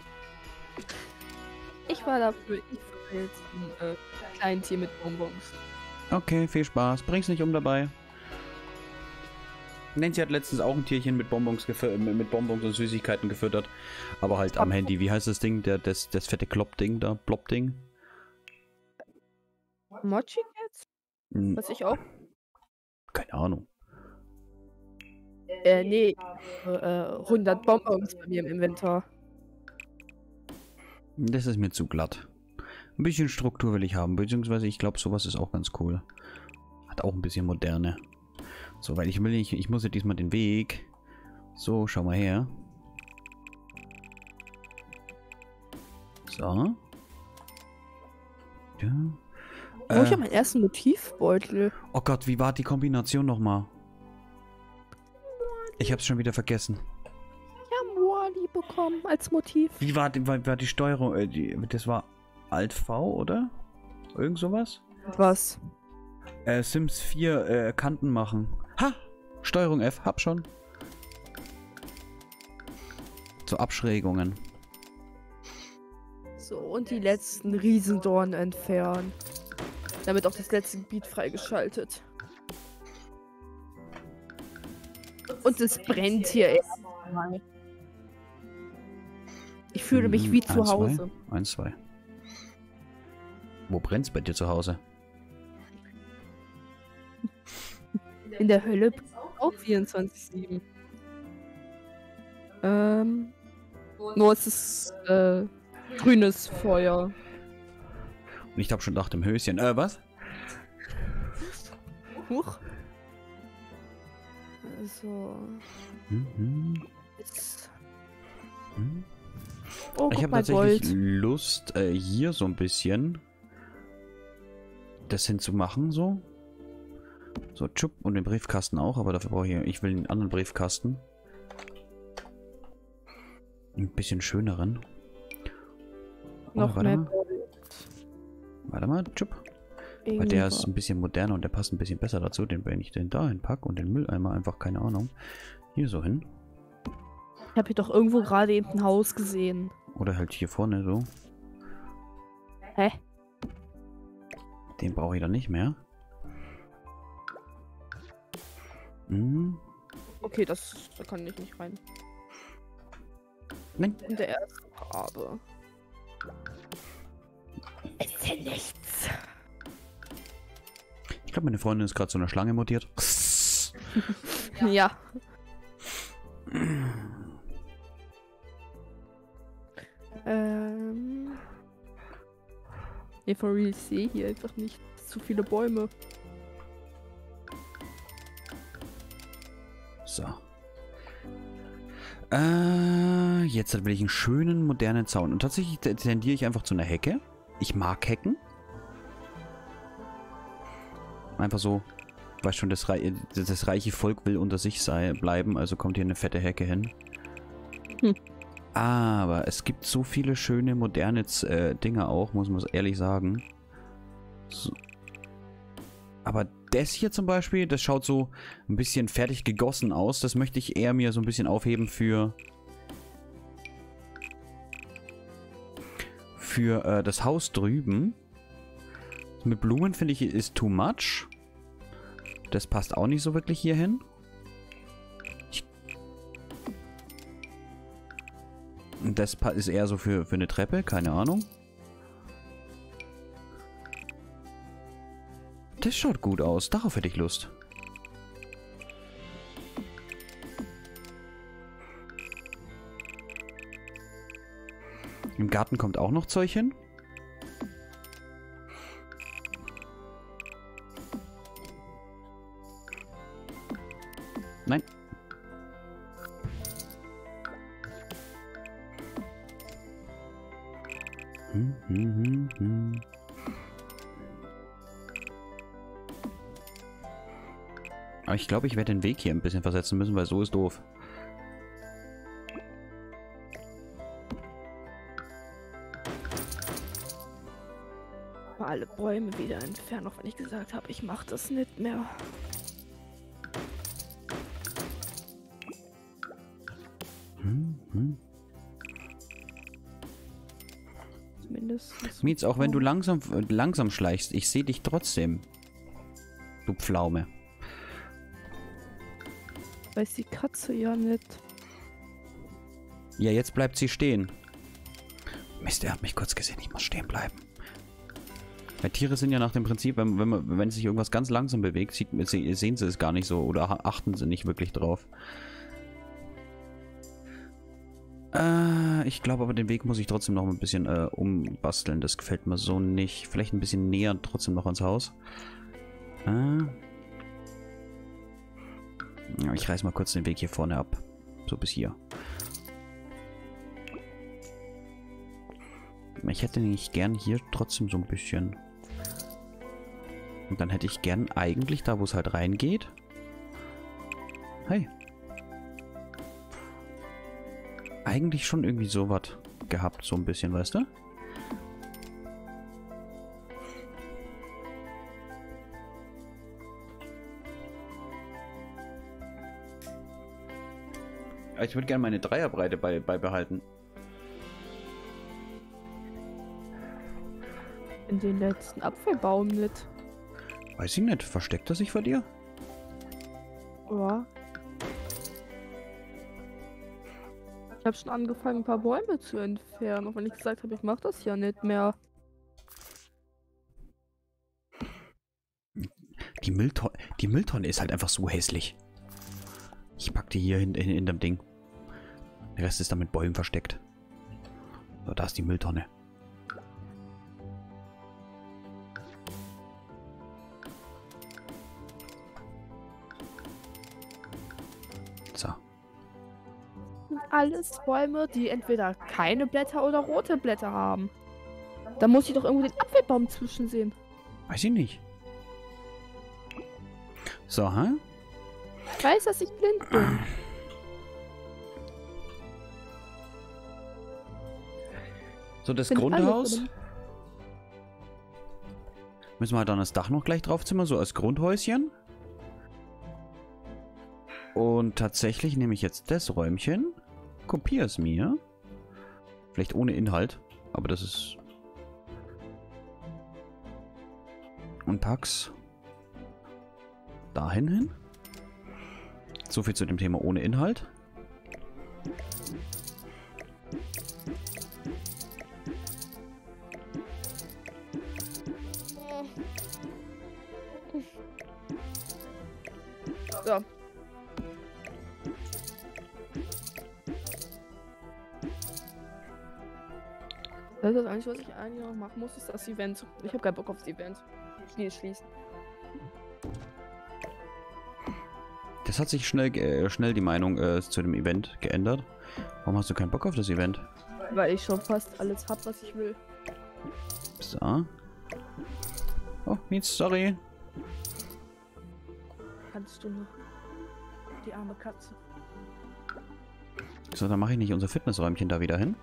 Ich war dafür, ich fütter jetzt ein Kleintier mit Bonbons. Okay, viel Spaß. Bring's nicht um dabei. Nancy hat letztens auch ein Tierchen mit Bonbons mit Bonbons und Süßigkeiten gefüttert. Aber halt am Handy. Wie heißt das Ding? Das fette Klopp-Ding da? Plop-Ding? Mochi jetzt? Was ich auch? Keine Ahnung. Nee. 100 Bonbons bei mir im Inventar. Das ist mir zu glatt. Ein bisschen Struktur will ich haben, beziehungsweise ich glaube, sowas ist auch ganz cool. Hat auch ein bisschen Moderne. So, weil ich will nicht, ich muss ja diesmal den Weg. So, schau mal her. So. Ja. Oh, ich habe meinen ersten Motivbeutel. Oh Gott, wie war die Kombination nochmal? Ich hab's schon wieder vergessen. Ich habe Wally bekommen als Motiv. Wie war die Steuerung? Das war Alt V, oder? Irgend sowas? Was? Sims 4 Kanten machen. Ha! Steuerung F, hab schon. So Abschrägungen. So, und die letzten Riesendornen entfernen. Damit auch das letzte Gebiet freigeschaltet. Und es brennt hier erstmal. Ich fühle mich wie zu Hause. 1, 2. Wo brennt's bei dir zu Hause? In der Hölle auch 24/7. Nur es ist grünes Feuer. Und ich hab schon gedacht im Höschen. Was? Huch. Also. Mhm. Jetzt. Oh, Ich guck habe mal, tatsächlich Gold. Lust, hier so ein bisschen das hinzumachen, so. So, tschupp, und den Briefkasten auch, aber dafür brauche ich will einen anderen Briefkasten. Ein bisschen schöneren. Oh, Noch warte mehr mal. Gold. Warte mal, tschupp. Weil der ist ein bisschen moderner und der passt ein bisschen besser dazu. Den, wenn ich den da hinpacke und den Mülleimer einfach, keine Ahnung, hier so hin. Ich habe hier doch irgendwo gerade eben ein Haus gesehen. Oder halt hier vorne so. Hä? Den brauche ich dann nicht mehr. Hm. Okay, da kann ich nicht rein. Nein. In der ersten Farbe. Es ist ja nichts. Ich glaube, meine Freundin ist gerade so eine Schlange mutiert. Ja. Nee, for real, ich sehe hier einfach nicht zu viele Bäume. So. Jetzt will ich einen schönen, modernen Zaun. Und tatsächlich tendiere ich einfach zu einer Hecke. Ich mag Hecken. Einfach so, weiß schon, das reiche Volk will unter sich bleiben, also kommt hier eine fette Hecke hin. Aber es gibt so viele schöne, moderne Dinge auch, muss man ehrlich sagen. So. Aber das hier zum Beispiel, das schaut so ein bisschen fertig gegossen aus. Das möchte ich eher mir so ein bisschen aufheben für das Haus drüben. Mit Blumen finde ich ist too much. Das passt auch nicht so wirklich hier hin. Das ist eher so für eine Treppe, keine Ahnung. Das schaut gut aus, darauf hätte ich Lust. Im Garten kommt auch noch Zeug hin. Nein. Aber ich glaube, ich werde den Weg hier ein bisschen versetzen müssen, weil so ist doof. Alle Bäume wieder entfernen, auch wenn ich gesagt habe, ich mache das nicht mehr. Mindestens. Mietz, auch wenn du langsam schleichst, ich sehe dich trotzdem. Du Pflaume. Weiß die Katze ja nicht. Ja, jetzt bleibt sie stehen. Mist, er hat mich kurz gesehen, ich muss stehen bleiben. Weil Tiere sind ja nach dem Prinzip, wenn sich irgendwas ganz langsam bewegt, sehen sie es gar nicht so oder achten sie nicht wirklich drauf. Ich glaube aber, den Weg muss ich trotzdem noch ein bisschen umbasteln. Das gefällt mir so nicht. Vielleicht ein bisschen näher trotzdem noch ans Haus. Ja, ich reiß mal kurz den Weg hier vorne ab. So bis hier. Ich hätte nicht gern hier trotzdem so ein bisschen. Und dann hätte ich gern eigentlich da, wo es halt reingeht. Hey. Eigentlich schon irgendwie sowas gehabt, so ein bisschen, weißt du? Ich würde gerne meine Dreierbreite beibehalten. In den letzten Apfelbaum mit. Weiß ich nicht. Versteckt er sich vor dir? Ja. Ich habe schon angefangen, ein paar Bäume zu entfernen, auch wenn ich gesagt habe, ich mache das ja nicht mehr. Die Mülltonne ist halt einfach so hässlich. Ich pack die hier hinterm Ding. Der Rest ist dann mit Bäumen versteckt. So, da ist die Mülltonne. So. Alles Bäume, die entweder keine Blätter oder rote Blätter haben. Da muss ich doch irgendwo den Apfelbaum zwischensehen. Weiß ich nicht. So, hä? Ich weiß, dass ich blind bin. So, das Sind Grundhaus. alle drin. Müssen wir dann das Dach noch gleich draufzimmern, so als Grundhäuschen. Und tatsächlich nehme ich jetzt das Räumchen, kopiere es mir. Vielleicht ohne Inhalt, aber das ist... Und pack's dahin hin. So viel zu dem Thema ohne Inhalt. So. Das ist eigentlich, was ich eigentlich noch machen muss, ist das Event. Ich habe keinen Bock aufs Event. Schließen. Das hat sich schnell die Meinung zu dem Event geändert. Warum hast du keinen Bock auf das Event? Weil ich schon fast alles hab, was ich will. So. Oh, Mietz, sorry. Kannst du noch. Die arme Katze. So, dann mache ich nicht unser Fitnessräumchen da wieder hin.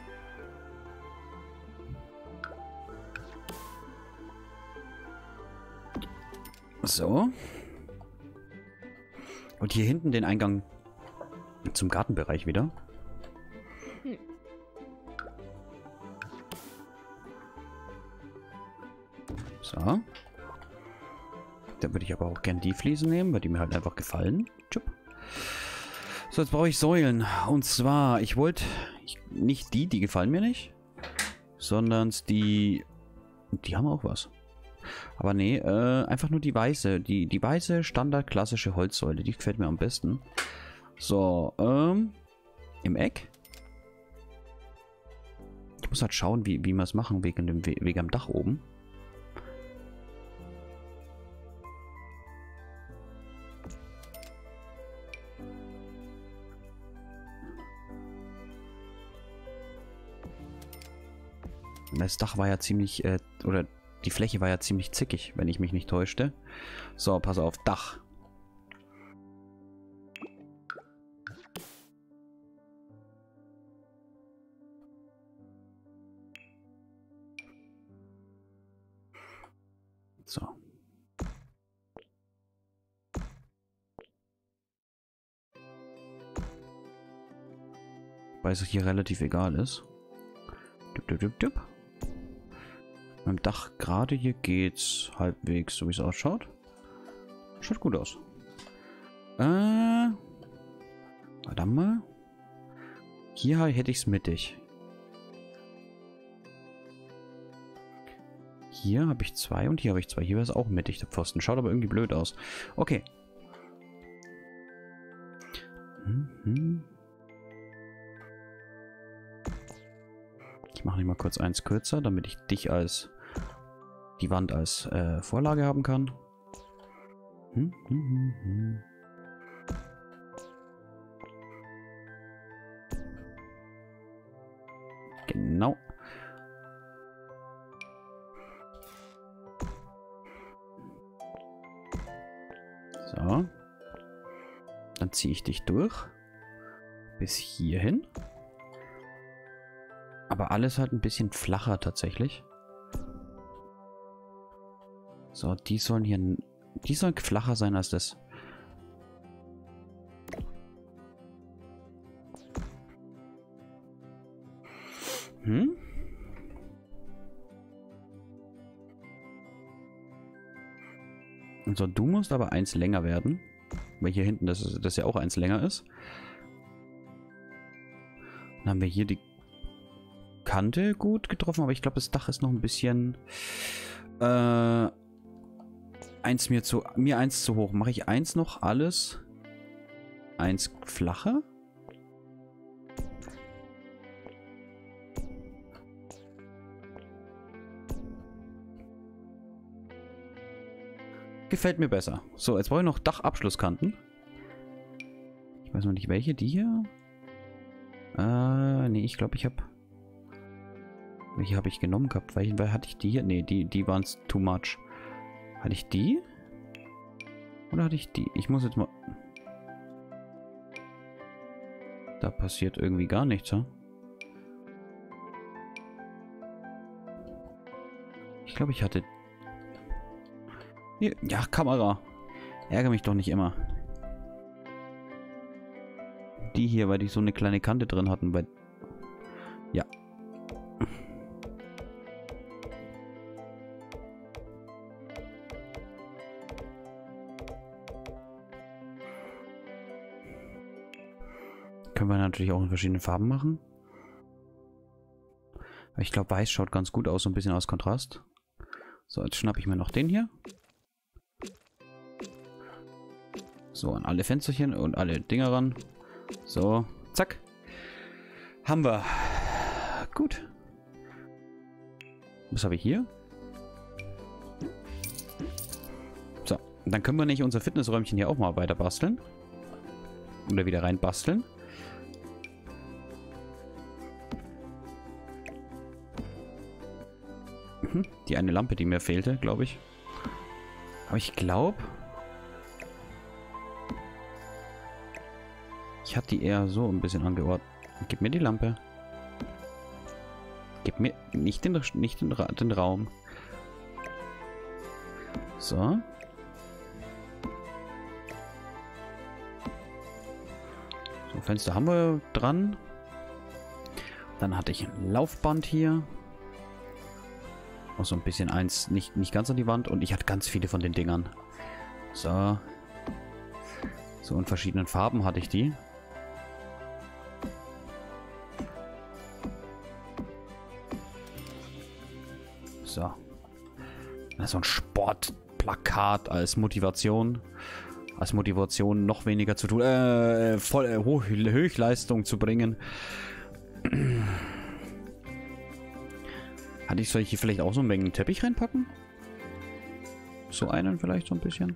So. Und hier hinten den Eingang zum Gartenbereich wieder. So. Dann würde ich aber auch gern die Fliesen nehmen, weil die mir halt einfach gefallen. Tschupp. So, jetzt brauche ich Säulen. Und zwar, ich wollte nicht die gefallen mir nicht, sondern die haben auch was. Aber nee, einfach nur die weiße. Die weiße, standardklassische Holzsäule. Die gefällt mir am besten. So, im Eck. Ich muss halt schauen, wie wir es machen, wegen am Dach oben. Das Dach war ja ziemlich, oder die Fläche war ja ziemlich zickig, wenn ich mich nicht täuschte. So, pass auf, Dach. So. Weil es hier relativ egal ist. Beim Dach gerade hier geht's halbwegs, so wie es ausschaut. Schaut gut aus. Warte mal. Hier hätte ich es mittig. Hier habe ich 2 und hier habe ich 2. Hier wäre es auch mittig, der Pfosten. Schaut aber irgendwie blöd aus. Okay. Ich mache mal kurz eins kürzer, damit ich dich als die Wand als Vorlage haben kann. Genau. So. Dann ziehe ich dich durch. Bis hierhin. Aber alles halt ein bisschen flacher tatsächlich. So, die sollen hier... Die sollen flacher sein als das. Mhm. So, du musst aber eins länger werden. Weil hier hinten das ja auch eins länger ist. Dann haben wir hier die Kante gut getroffen, aber ich glaube, das Dach ist noch ein bisschen mir eins zu hoch. Mache ich eins noch alles? Eins flacher? Gefällt mir besser. So, jetzt brauche ich noch Dachabschlusskanten. Ich weiß noch nicht, welche. Die hier? Nee, ich glaube, ich habe... Welche habe ich genommen gehabt? Weil hatte ich die hier? Nee, die waren too much. Hatte ich die? Oder hatte ich die? Ich muss jetzt mal... Da passiert irgendwie gar nichts, ja? Ich glaube, ich hatte... Hier, ja, Kamera. Ärgere mich doch nicht immer. Die hier, weil die so eine kleine Kante drin hatten. Weil... Ja. Können wir natürlich auch in verschiedenen Farben machen. Aber ich glaube, weiß schaut ganz gut aus, so ein bisschen aus Kontrast. So, jetzt schnappe ich mir noch den hier. So, an alle Fensterchen und alle Dinger ran. So, zack. Haben wir. Gut. Was habe ich hier? So, dann können wir nicht unser Fitnessräumchen hier auch mal weiter basteln. Oder wieder rein basteln. Die eine Lampe, die mir fehlte, glaube ich. Aber ich glaube... Ich hatte die eher so ein bisschen angeordnet. Gib mir die Lampe. Gib mir nicht den Raum. So. So, Fenster haben wir dran. Dann hatte ich ein Laufband hier. Auch so ein bisschen eins, nicht ganz an die Wand. Und ich hatte ganz viele von den Dingern. So. So in verschiedenen Farben hatte ich die. So. So ein Sportplakat als Motivation. Als Motivation noch weniger zu tun. Höchstleistung zu bringen. Soll ich hier vielleicht auch so einen Mengen Teppich reinpacken? So einen vielleicht so ein bisschen.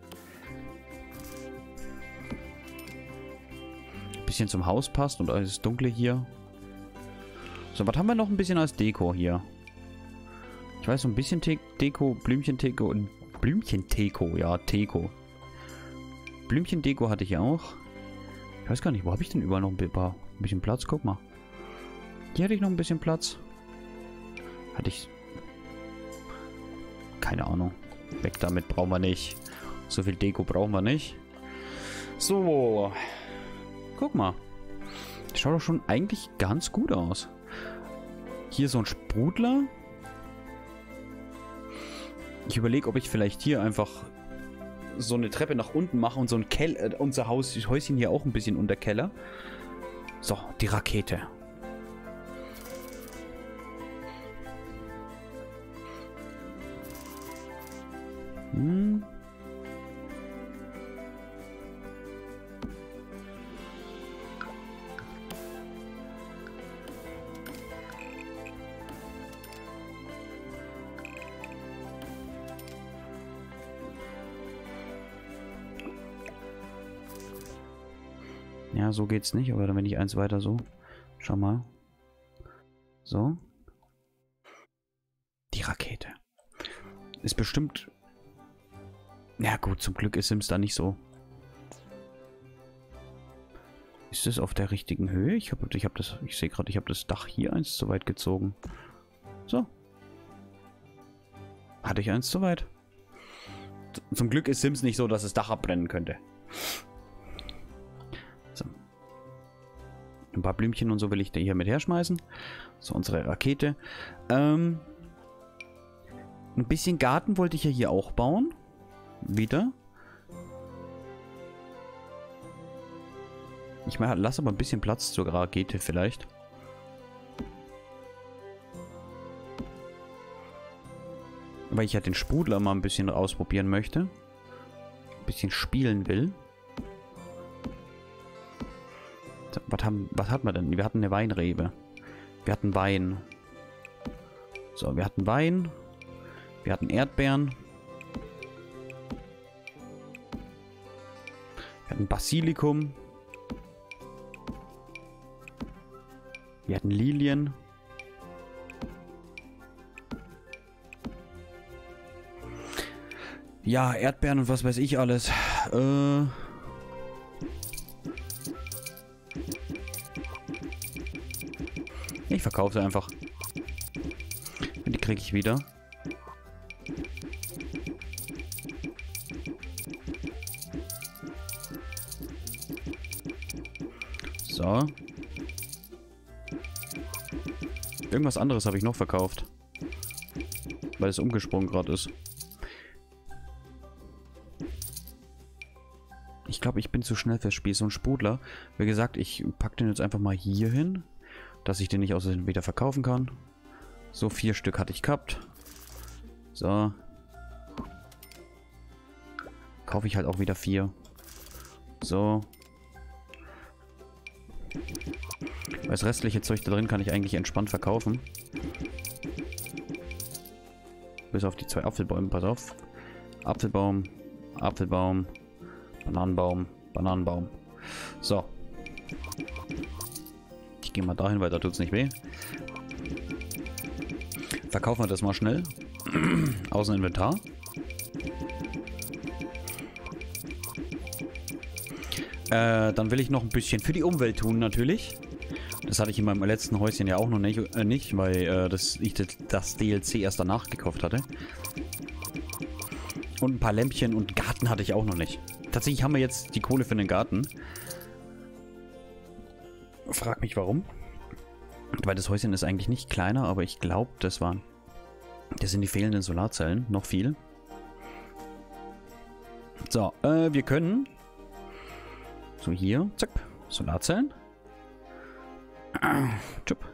Bisschen zum Haus passt und alles Dunkle hier. So, was haben wir noch ein bisschen als Deko hier? Ich weiß, so ein bisschen Deko, Blümchen-Deko und Blümchen-Deko, ja, Deko. Blümchen-Deko hatte ich auch. Ich weiß gar nicht, wo habe ich denn überall noch ein bisschen Platz? Guck mal. Hier hatte ich noch ein bisschen Platz. Hatte ich... Keine Ahnung. Weg damit, brauchen wir nicht. So viel Deko brauchen wir nicht. So. Guck mal. Das schaut doch schon eigentlich ganz gut aus. Hier so ein Sprudler. Ich überlege, ob ich vielleicht hier einfach so eine Treppe nach unten mache und so ein unser Häuschen hier auch ein bisschen unter Keller. So, die Rakete. Hm. Ja, so geht's nicht, aber dann wenn ich eins weiter so. Schau mal. So. Die Rakete. Ist bestimmt... Ja gut, zum Glück ist Sims da nicht so. Ist das auf der richtigen Höhe? Ich sehe gerade, ich habe das Dach hier eins zu weit gezogen. So. Hatte ich eins zu weit. Zum Glück ist Sims nicht so, dass das Dach abbrennen könnte. So. Ein paar Blümchen und so will ich da hier mit herschmeißen. So, unsere Rakete. Ein bisschen Garten wollte ich ja hier auch bauen. Wieder. Ich lasse aber ein bisschen Platz zur Rakete vielleicht. Weil ich ja den Sprudler mal ein bisschen ausprobieren möchte. Ein bisschen spielen will. Was hat man denn? Wir hatten eine Weinrebe. Wir hatten Wein. So, wir hatten Wein. Wir hatten Erdbeeren. Wir hatten Basilikum. Wir hatten Lilien. Ja, Erdbeeren und was weiß ich alles. Ich verkaufe sie einfach. Die kriege ich wieder. So. Irgendwas anderes habe ich noch verkauft. Weil es umgesprungen gerade ist. Ich glaube, ich bin zu schnell fürs Spiel. So ein Sprudler. Wie gesagt, ich packe den jetzt einfach mal hier hin. Dass ich den nicht aus Versehen wieder verkaufen kann. So, 4 Stück hatte ich gehabt. So. Kaufe ich halt auch wieder 4. So. Das restliche Zeug da drin kann ich eigentlich entspannt verkaufen. Bis auf die 2 Apfelbäume, pass auf. Apfelbaum, Apfelbaum, Bananenbaum, Bananenbaum. So. Ich gehe mal dahin, weil da tut es nicht weh. Verkaufen wir das mal schnell. Außen Inventar. Dann will ich noch ein bisschen für die Umwelt tun, natürlich. Das hatte ich in meinem letzten Häuschen ja auch noch nicht, weil ich das DLC erst danach gekauft hatte. Und ein paar Lämpchen und Garten hatte ich auch noch nicht. Tatsächlich haben wir jetzt die Kohle für den Garten. Frag mich warum. Weil das Häuschen ist eigentlich nicht kleiner, aber ich glaube, das sind die fehlenden Solarzellen. Noch viel. So, wir können so hier, zack, Solarzellen. Tschüpp.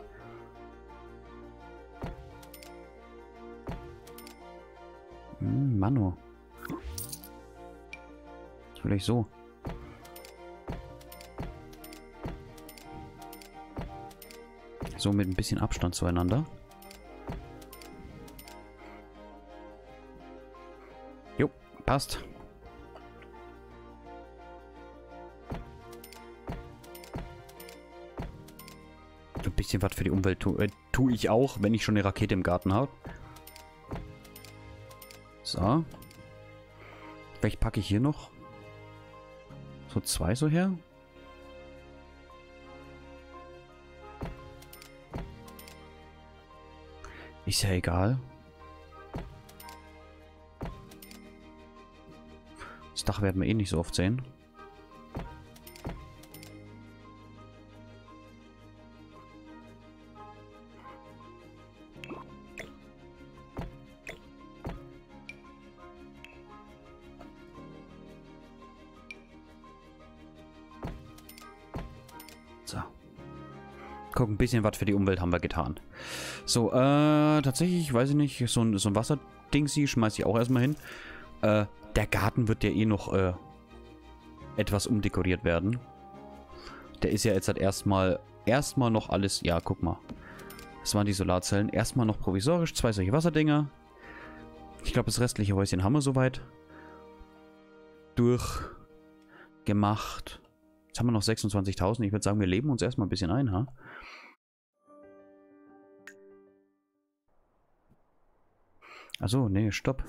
Mano. Vielleicht so. So mit ein bisschen Abstand zueinander. Jo, passt. Ein bisschen was für die Umwelt tue ich auch, wenn ich schon eine Rakete im Garten habe. So. Vielleicht packe ich hier noch so 2 so her. Ist ja egal. Das Dach werden wir eh nicht so oft sehen. So. Guck, ein bisschen was für die Umwelt haben wir getan. So, tatsächlich, weiß ich nicht, so ein Wasserdingsi schmeiße ich auch erstmal hin. Der Garten wird ja eh noch etwas umdekoriert werden. Der ist ja jetzt halt erstmal noch alles. Ja, guck mal. Das waren die Solarzellen. Erstmal noch provisorisch 2 solche Wasserdinger. Ich glaube, das restliche Häuschen haben wir soweit durchgemacht. Jetzt haben wir noch 26.000. Ich würde sagen, wir leben uns erstmal ein bisschen ein, ha? Achso, nee, stopp.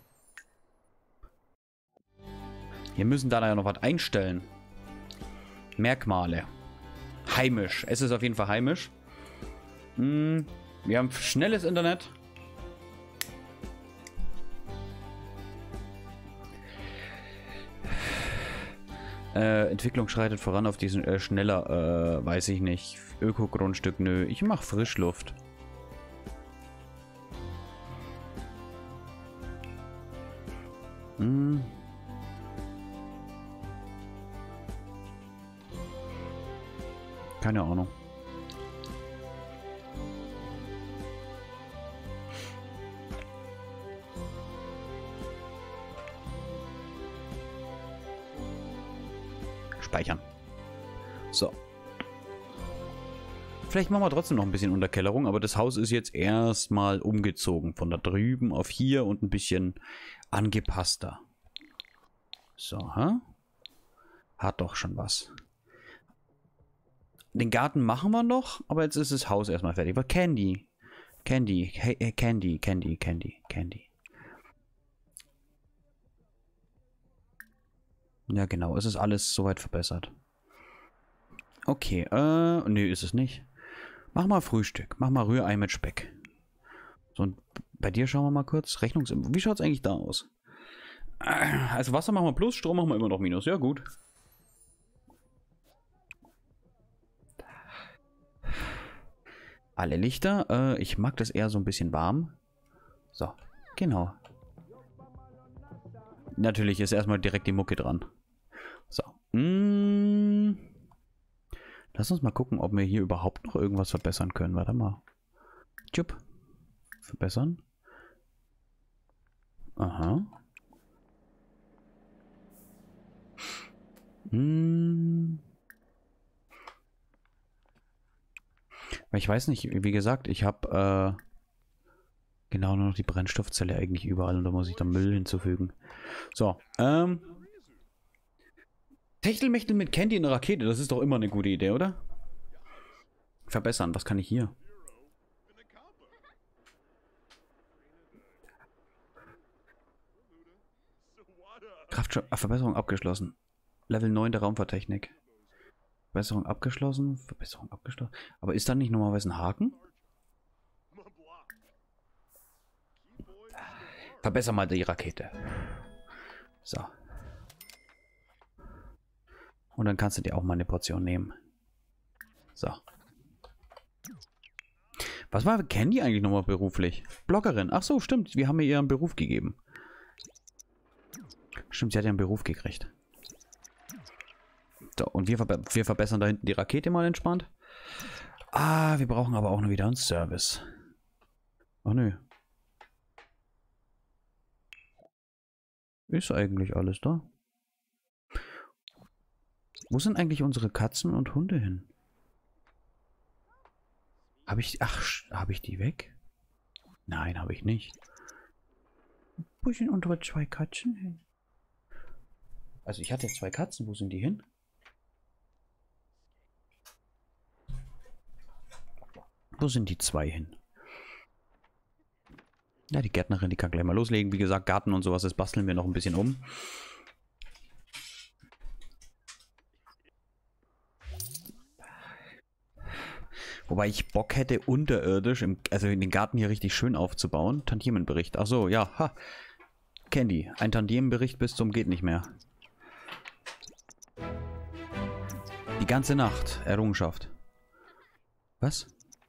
Wir müssen da ja noch was einstellen. Merkmale. Heimisch. Es ist auf jeden Fall heimisch. Wir haben schnelles Internet. Entwicklung schreitet voran auf diesen schneller, weiß ich nicht. Öko-Grundstück, nö. Ich mach Frischluft. Hm. Keine Ahnung. Speichern. So. Vielleicht machen wir trotzdem noch ein bisschen Unterkellerung, aber das Haus ist jetzt erstmal umgezogen. Von da drüben auf hier und ein bisschen angepasster. So, hä? Hat doch schon was. Den Garten machen wir noch, aber jetzt ist das Haus erstmal fertig. Aber Candy. Candy. Hey, Candy. Ja, genau. Es ist alles soweit verbessert. Okay, nö, ist es nicht. Mach mal Frühstück. Mach mal Rührei mit Speck. So, und bei dir schauen wir mal kurz. Wie schaut es eigentlich da aus? Also Wasser machen wir plus, Strom machen wir immer noch minus. Ja, gut. Alle Lichter. Ich mag das eher so ein bisschen warm. So, genau. Natürlich ist erstmal direkt die Mucke dran. So. Lass uns mal gucken, ob wir hier überhaupt noch irgendwas verbessern können. Warte mal. Tjup. Verbessern. Aha. Ich weiß nicht, wie gesagt, ich habe genau nur noch die Brennstoffzelle eigentlich überall und da muss ich dann Müll hinzufügen. So, Techtelmechtel mit Candy in der Rakete, das ist doch immer eine gute Idee, oder? Verbessern, was kann ich hier? Verbesserung abgeschlossen. Level 9 der Raumfahrttechnik. Verbesserung abgeschlossen. Verbesserung abgeschlossen. Aber ist da nicht normalerweise ein Haken? Verbessere mal die Rakete. So. Und dann kannst du dir auch mal eine Portion nehmen. So. Was war Candy eigentlich nochmal beruflich? Bloggerin. Ach so, stimmt. Wir haben ihr einen Beruf gegeben. Stimmt, sie hat ja einen Beruf gekriegt. So, und wir verbessern da hinten die Rakete mal entspannt. Ah, wir brauchen aber auch noch wieder einen Service. Ach nö. Ist eigentlich alles da? Wo sind eigentlich unsere Katzen und Hunde hin? Habe ich... Ach, habe ich die weg? Nein, habe ich nicht. Wo sind unsere 2 Katzen hin? Also ich hatte 2 Katzen, wo sind die hin? Wo sind die 2 hin? Ja, die Gärtnerin, die kann gleich mal loslegen. Wie gesagt, Garten und sowas, das basteln wir noch ein bisschen um. Wobei ich Bock hätte, unterirdisch, also in den Garten hier richtig schön aufzubauen. Tantiemenbericht. Ach so, ja. Ha. Candy, ein Tantiemenbericht bis zum geht nicht mehr. Die ganze Nacht. Errungenschaft. Was?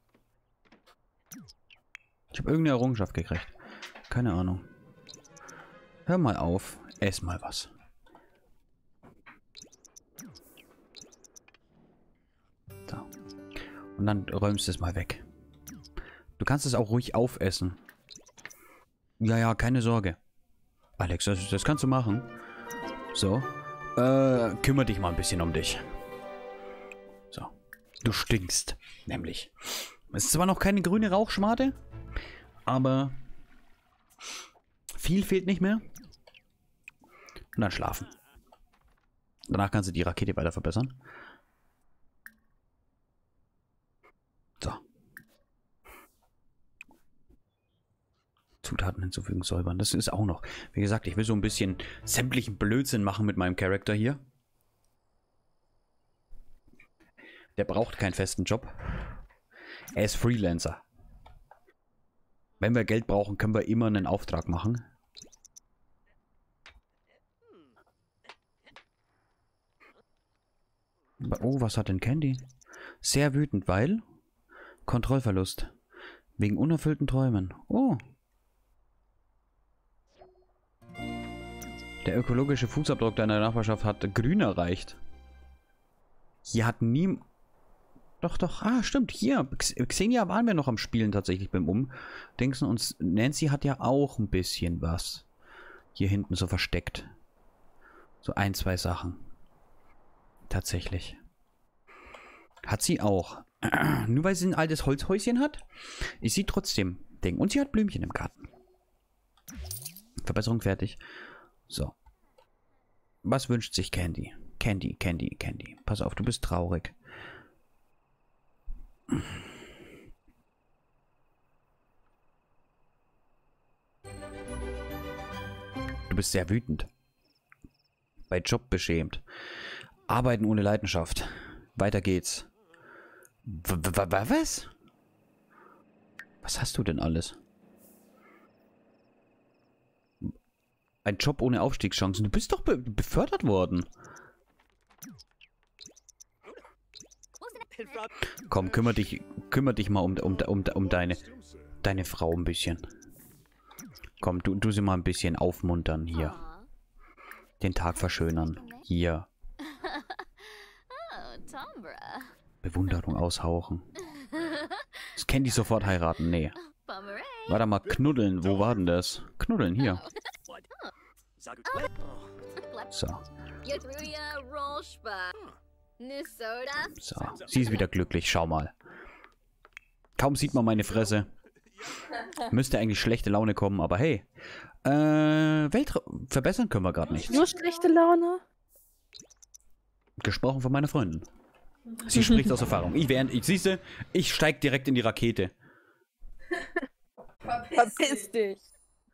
Ich habe irgendeine Errungenschaft gekriegt. Keine Ahnung. Hör mal auf. Ess mal was. So. Und dann räumst du es mal weg. Du kannst es auch ruhig aufessen. Ja, ja, keine Sorge. Alex, das kannst du machen. So. Kümmere dich mal ein bisschen um dich. So. Du stinkst. Nämlich. Es ist zwar noch keine grüne Rauchschmarte, aber viel fehlt nicht mehr. Und dann schlafen. Danach kannst du die Rakete weiter verbessern. So. Zutaten hinzufügen, säubern. Das ist auch noch. Wie gesagt, ich will so ein bisschen sämtlichen Blödsinn machen mit meinem Charakter hier. Der braucht keinen festen Job. Er ist Freelancer. Wenn wir Geld brauchen, können wir immer einen Auftrag machen. Oh, was hat denn Candy? Sehr wütend, weil Kontrollverlust. Wegen unerfüllten Träumen. Oh. Der ökologische Fußabdruck deiner Nachbarschaft hat grün erreicht. Hier hat nie... Doch, doch. Ah, stimmt. Hier. Xenia waren wir noch am Spielen tatsächlich beim Umdingsen. Und Nancy hat ja auch ein bisschen was. Hier hinten so versteckt. So ein, zwei Sachen. Tatsächlich. Hat sie auch. Nur weil sie ein altes Holzhäuschen hat, ist sie trotzdem Ding. Und sie hat Blümchen im Garten. Verbesserung fertig. So. Was wünscht sich Candy? Candy, Candy, Candy. Pass auf, du bist traurig. Du bist sehr wütend. Bei Job beschämt. Arbeiten ohne Leidenschaft. Weiter geht's. Was? Was hast du denn alles? Ein Job ohne Aufstiegschancen. Du bist doch befördert worden. Komm, kümmere dich mal um deine Frau ein bisschen. Komm, du sie mal ein bisschen aufmuntern hier. Den Tag verschönern. Hier. Bewunderung aushauchen. Das Candy sofort heiraten. Nee. Warte mal, knuddeln. Wo war denn das? Knuddeln, hier. So. So. Sie ist wieder glücklich. Schau mal. Kaum sieht man meine Fresse. Müsste eigentlich schlechte Laune kommen, aber hey. Welt verbessern können wir gerade nicht. Nur schlechte Laune? Gesprochen von meiner Freundin. Sie spricht aus Erfahrung. Siehste, ich steig direkt in die Rakete. Verpiss dich.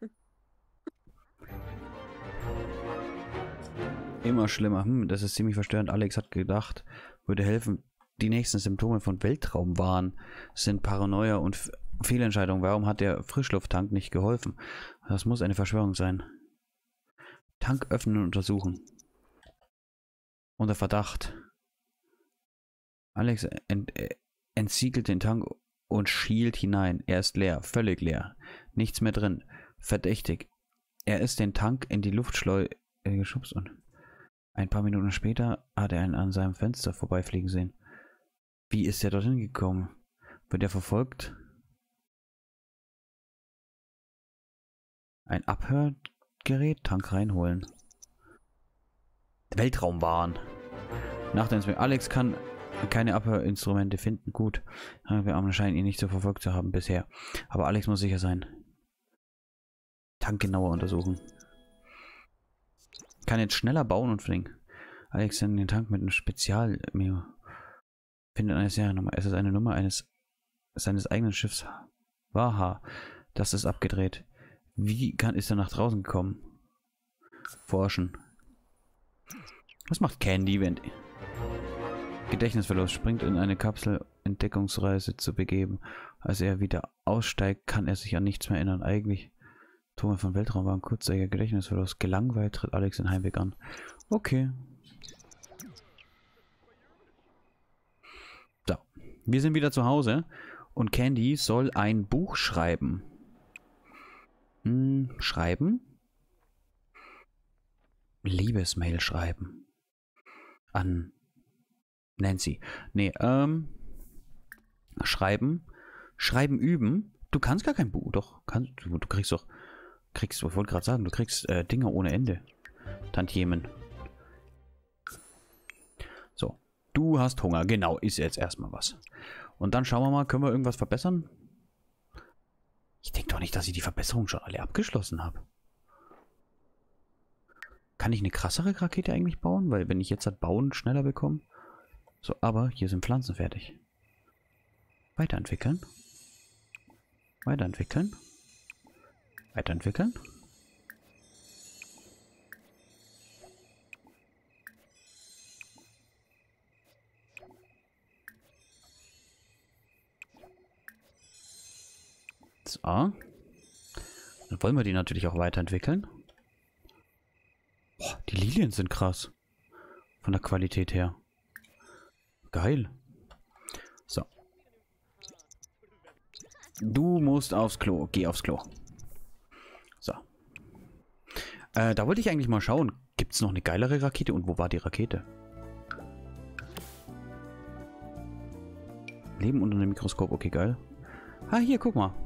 Immer schlimmer. Das ist ziemlich verstörend. Alex hat gedacht, würde helfen. Die nächsten Symptome von Weltraumwahn sind Paranoia und Fehlentscheidung. Warum hat der Frischlufttank nicht geholfen? Das muss eine Verschwörung sein. Tank öffnen und untersuchen. Unter Verdacht. Alex entsiegelt den Tank und schielt hinein. Er ist leer, völlig leer. Nichts mehr drin. Verdächtig. Er ist den Tank in die Luftschleuse geschubst und ein paar Minuten später hat er ihn an seinem Fenster vorbeifliegen sehen. Wie ist er dorthin gekommen? Wird er verfolgt? Ein Abhörgerät? Tank reinholen. Weltraumwahn. Nachdenklich. Alex kann keine Abhörinstrumente finden. Gut. Wir scheinen ihn nicht so verfolgt zu haben bisher. Aber Alex muss sicher sein. Tank genauer untersuchen. Kann jetzt schneller bauen und fliegen. Alex sendet den Tank mit einem Spezial. Findet eine Seriennummer. Es ist eine Nummer seines eigenen Schiffs. Waha. Das ist abgedreht. Wie ist er nach draußen gekommen? Forschen. Was macht Candy, wenn... Gedächtnisverlust. Springt in eine Kapsel, Entdeckungsreise zu begeben. Als er wieder aussteigt, kann er sich an nichts mehr erinnern. Eigentlich... Tome von Weltraum war ein kurzzeitiger Gedächtnisverlust. Gelangweilt tritt Alex den Heimweg an. Okay. So. Wir sind wieder zu Hause. Und Candy soll ein Buch schreiben. Schreiben? Liebesmail schreiben. An Nancy. Nee, schreiben. Schreiben üben. Du kannst gar kein Buch. Doch, du kriegst doch... ich wollte gerade sagen, du kriegst Dinge ohne Ende. Tantiemen. So. Du hast Hunger. Genau, ist jetzt erstmal was. Und dann schauen wir mal, können wir irgendwas verbessern? Ich denke doch nicht, dass ich die Verbesserungen schon alle abgeschlossen habe. Kann ich eine krassere Rakete eigentlich bauen? Weil wenn ich jetzt das Bauen schneller bekomme. So, aber hier sind Pflanzen fertig. Weiterentwickeln. Weiterentwickeln. Weiterentwickeln. So. Dann wollen wir die natürlich auch weiterentwickeln. Boah, die Lilien sind krass. Von der Qualität her. Geil. So. Du musst aufs Klo. Geh aufs Klo. So. Da wollte ich eigentlich mal schauen. Gibt es noch eine geilere Rakete? Und wo war die Rakete? Leben unter einem Mikroskop. Okay, geil. Ah, hier, guck mal.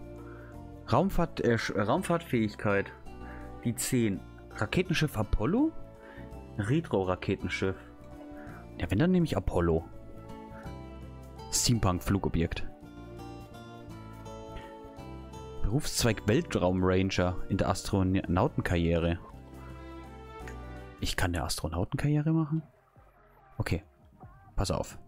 Raumfahrtfähigkeit. Die 10. Raketenschiff Apollo? Retro-Raketenschiff. Ja, wenn dann nehme ich Apollo. Steampunk-Flugobjekt. Berufszweig Weltraumranger in der Astronautenkarriere. Ich kann eine Astronautenkarriere machen? Okay. Pass auf.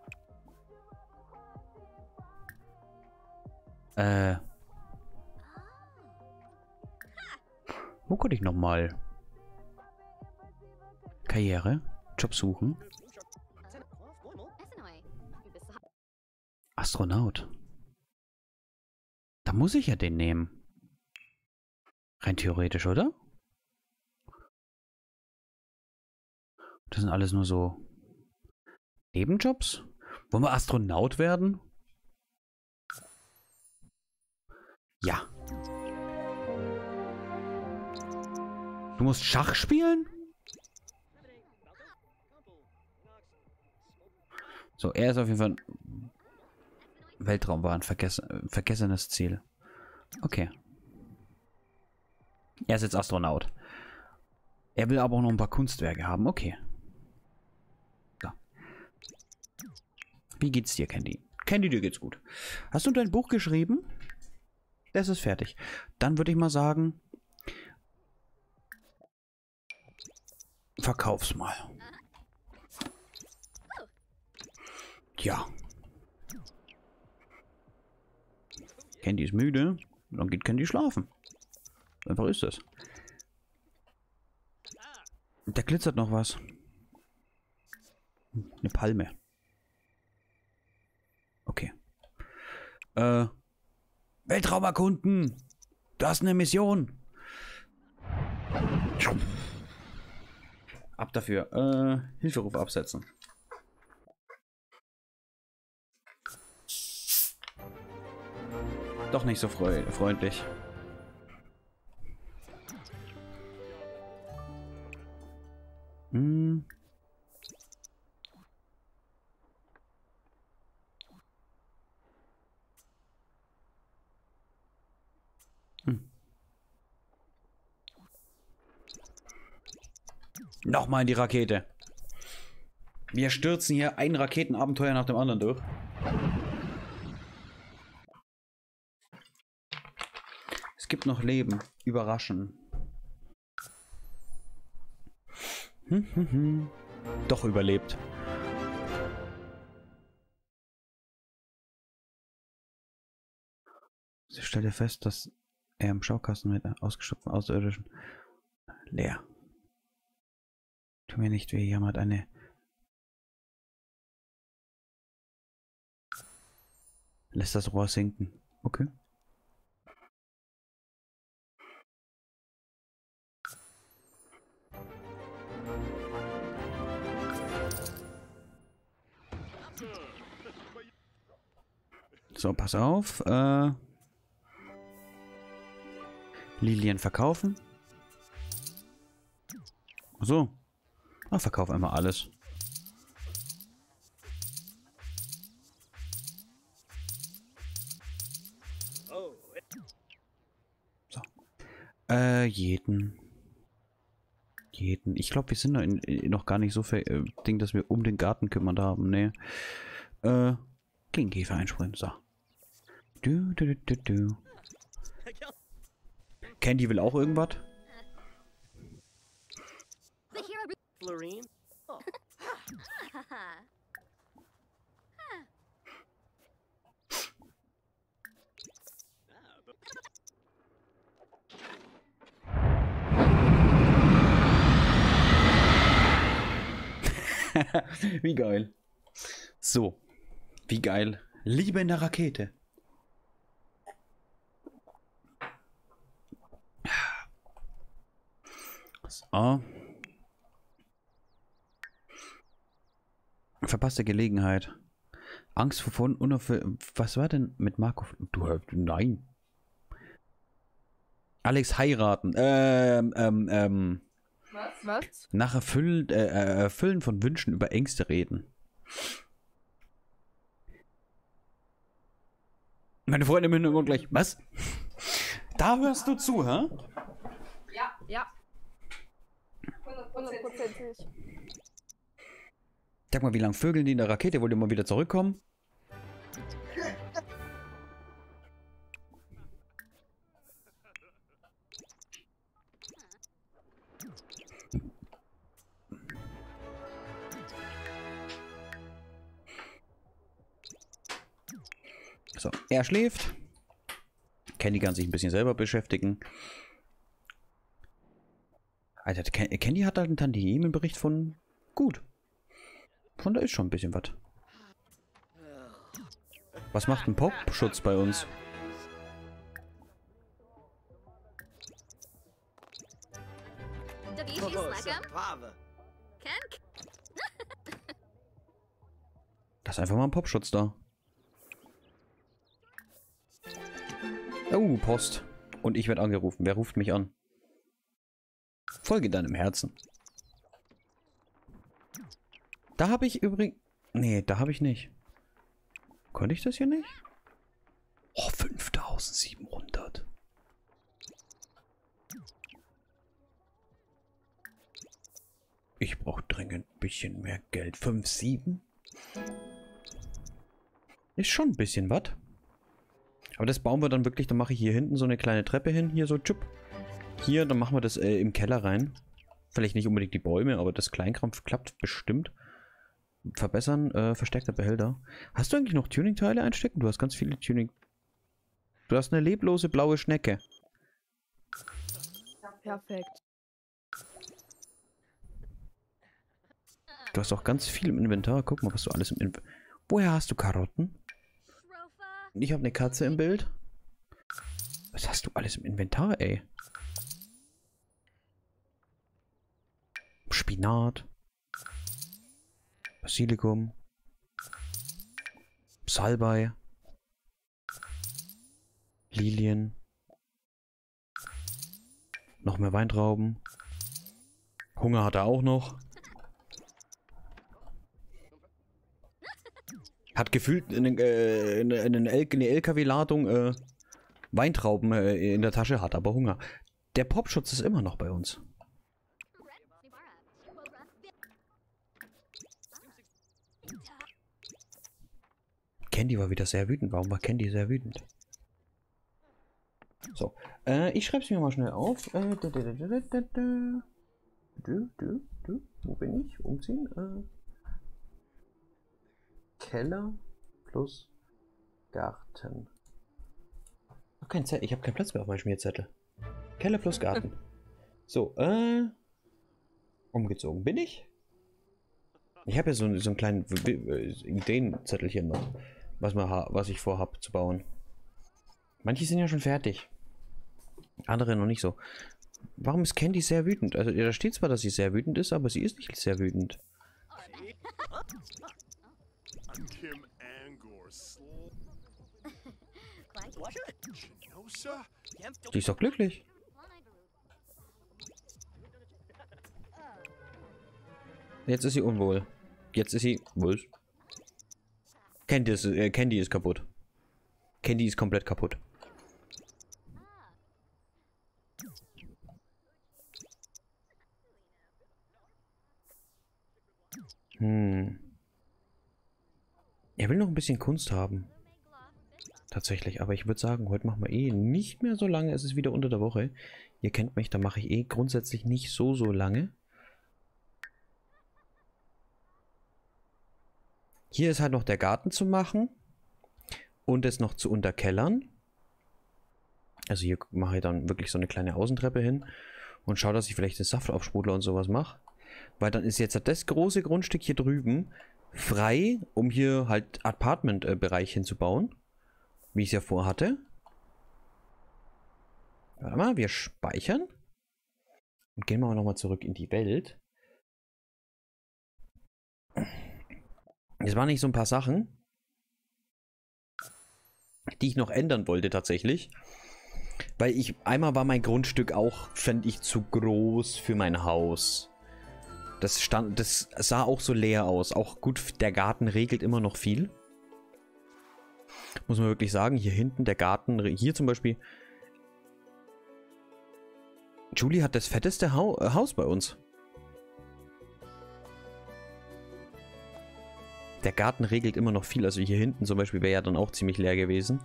Wo konnte ich nochmal? Karriere? Job suchen? Astronaut. Da muss ich ja den nehmen. Rein theoretisch, oder? Das sind alles nur so Nebenjobs? Wollen wir Astronaut werden? Ja. Du musst Schach spielen? So, er ist auf jeden Fall ein Weltraum war ein vergessenes Ziel. Okay. Er ist jetzt Astronaut. Er will aber auch noch ein paar Kunstwerke haben. Okay. So. Wie geht's dir, Candy? Candy, dir geht's gut. Hast du dein Buch geschrieben? Das ist fertig. Dann würde ich mal sagen, verkauf's mal. Ja. Candy ist müde. Dann geht Candy schlafen. Einfach ist das. Da glitzert noch was. Eine Palme. Okay. Weltraum erkunden! Du hast eine Mission! Ab dafür. Hilferuf absetzen. Doch nicht so freundlich. Hm. Nochmal in die Rakete. Wir stürzen hier ein Raketenabenteuer nach dem anderen durch. Es gibt noch Leben. Überraschen. Doch überlebt. Sie stellte fest, dass er im Schaukasten mit ausgestopften Außerirdischen leer. Tu mir nicht weh, jammert eine. Lässt das Rohr sinken. Okay. So, pass auf. Lilien verkaufen. So. Ach, verkauf einmal alles. So. Jeden. Ich glaube, wir sind noch gar nicht so viel Ding, dass wir um den Garten kümmern haben. Nee. Klingenkäfer einsprühen. So. Du. Candy will auch irgendwas. Wie geil. So. Wie geil. Liebe in der Rakete. So. Verpasste Gelegenheit. Angst vor Was war denn mit Marco? Nein. Alex heiraten. Was? Nach Erfüllen von Wünschen über Ängste reden. Meine Freunde müssen immer gleich. Was? Da hörst du zu, hä? Ja. 100%. Sag mal, wie lange vögeln die in der Rakete? Wollt ihr mal wieder zurückkommen? So, er schläft. Candy kann sich ein bisschen selber beschäftigen. Alter, Candy hat halt einen Tantiemenbericht von gut. Von da ist schon ein bisschen was. Was macht ein Popschutz bei uns? Da ist einfach mal ein Popschutz da. Oh, Post. Und ich werde angerufen. Wer ruft mich an? Folge deinem Herzen. Da habe ich übrigens... Nee, da habe ich nicht. Konnte ich das hier nicht? Oh, 5700. Ich brauche dringend ein bisschen mehr Geld. 5,7? Ist schon ein bisschen was. Aber das bauen wir dann wirklich, dann mache ich hier hinten so eine kleine Treppe hin, hier so, tschupp. Hier, dann machen wir das im Keller rein. Vielleicht nicht unbedingt die Bäume, aber das Kleinkram klappt bestimmt. Verbessern, verstärkter Behälter. Hast du eigentlich noch Tuning-Teile einstecken? Du hast ganz viele Tuning... Du hast eine leblose blaue Schnecke. Perfekt. Du hast auch ganz viel im Inventar. Guck mal, was du alles im Inventar... Woher hast du Karotten? Ich habe eine Katze im Bild. Was hast du alles im Inventar, ey? Spinat. Basilikum. Salbei. Lilien. Noch mehr Weintrauben. Hunger hat er auch noch. Hat gefühlt eine LKW-Ladung Weintrauben in der Tasche, hat aber Hunger. Der Popschutz ist immer noch bei uns. Candy war wieder sehr wütend. Warum war Candy sehr wütend? So, ich schreibe es mir mal schnell auf. Wo bin ich? Umziehen? Keller plus Garten. Ich habe keinen Platz mehr auf meinem Schmierzettel. Keller plus Garten. So, umgezogen bin ich. Ich habe ja so einen kleinen Ideenzettelchen noch, was ich vorhab zu bauen. Manche sind ja schon fertig. Andere noch nicht so. Warum ist Candy sehr wütend? Also da steht zwar, dass sie sehr wütend ist, aber sie ist nicht sehr wütend. Die ist doch glücklich. Jetzt ist sie unwohl. Jetzt ist sie... Was? Candy ist kaputt. Candy ist komplett kaputt. Er will noch ein bisschen Kunst haben. Tatsächlich, aber ich würde sagen, heute machen wir eh nicht mehr so lange. Es ist wieder unter der Woche. Ihr kennt mich, da mache ich eh grundsätzlich nicht so lange. Hier ist halt noch der Garten zu machen. Und es noch zu unterkellern. Also hier mache ich dann wirklich so eine kleine Außentreppe hin. Und schaue, dass ich vielleicht den Saftaufsprudler und sowas mache. Weil dann ist jetzt das große Grundstück hier drüben frei, um hier halt Apartment-Bereich hinzubauen. Wie ich es ja vorhatte. Warte mal, wir speichern. Und gehen wir nochmal zurück in die Welt. Es waren nicht so ein paar Sachen, die ich noch ändern wollte tatsächlich. Weil einmal war mein Grundstück auch, fände ich, zu groß für mein Haus. Das sah auch so leer aus. Auch gut, der Garten regelt immer noch viel. Muss man wirklich sagen, hier hinten der Garten, hier zum Beispiel. Julie hat das fetteste Haus bei uns. Der Garten regelt immer noch viel. Also hier hinten zum Beispiel wäre ja dann auch ziemlich leer gewesen.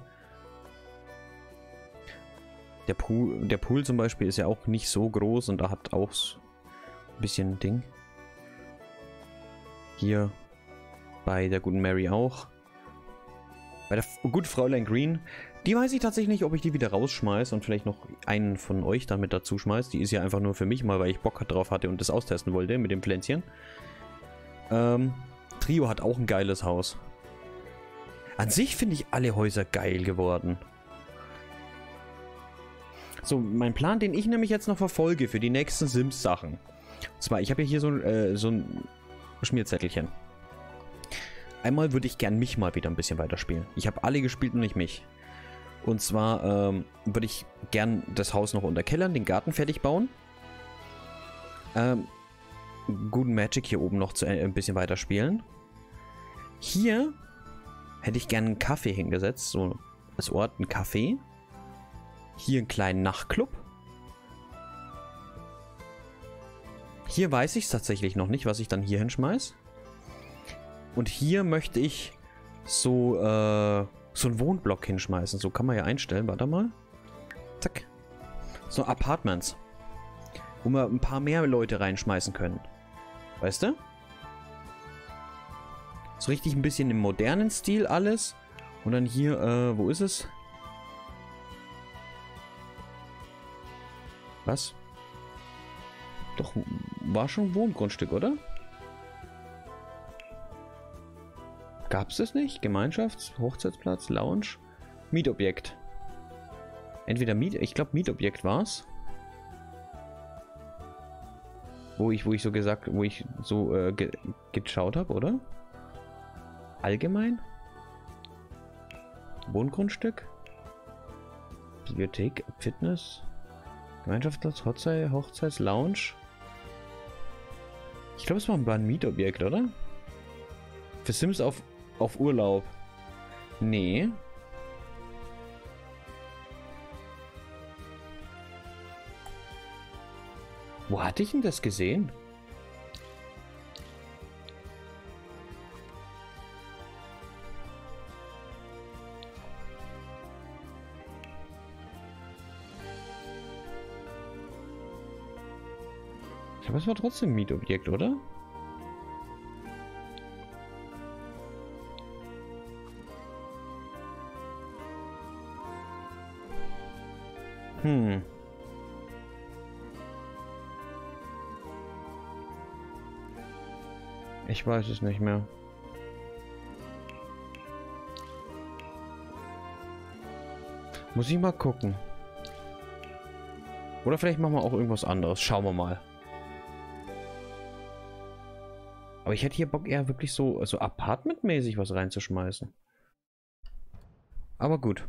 Der Pool zum Beispiel ist ja auch nicht so groß und da hat auch ein bisschen Ding. Hier bei der guten Mary auch. Bei der guten Fräulein Green, die weiß ich tatsächlich nicht, ob ich die wieder rausschmeiße und vielleicht noch einen von euch dann mit dazu schmeiße. Die ist ja einfach nur für mich mal, weil ich Bock drauf hatte und das austesten wollte mit dem Pflänzchen. Trio hat auch ein geiles Haus. An sich finde ich alle Häuser geil geworden. So, mein Plan, den ich nämlich jetzt noch verfolge für die nächsten Sims-Sachen. Und zwar, ich habe hier so ein Schmierzettelchen. Einmal würde ich gern mich mal wieder ein bisschen weiterspielen. Ich habe alle gespielt und nicht mich. Und zwar würde ich gern das Haus noch unterkellern, den Garten fertig bauen. Guten Magic hier oben noch ein bisschen weiterspielen. Hier hätte ich gern einen Kaffee hingesetzt, so als Ort, ein Café. Hier einen kleinen Nachtclub. Hier weiß ich es tatsächlich noch nicht, was ich dann hier hinschmeiß. Und hier möchte ich so einen Wohnblock hinschmeißen. So kann man ja einstellen. Warte mal. Zack. So Apartments. Wo wir ein paar mehr Leute reinschmeißen können. Weißt du? So richtig ein bisschen im modernen Stil alles. Und dann hier, wo ist es? Was? Doch, war schon ein Wohngrundstück, oder? Gab es das nicht? Gemeinschafts-, Hochzeitsplatz, Lounge, Mietobjekt. Entweder ich glaube Mietobjekt war es. Wo ich so geschaut habe, oder? Allgemein? Wohngrundstück? Bibliothek, Fitness, Gemeinschaftsplatz, Hochzeits, Lounge. Ich glaube, es war ein Mietobjekt, oder? Für Sims auf Urlaub. Nee. Wo hatte ich denn das gesehen? Ich glaube, es war trotzdem ein Mietobjekt, oder? Ich weiß es nicht mehr. Muss ich mal gucken. Oder vielleicht machen wir auch irgendwas anderes. Schauen wir mal. Aber ich hätte hier Bock, eher wirklich so Apartment-mäßig was reinzuschmeißen. Aber gut.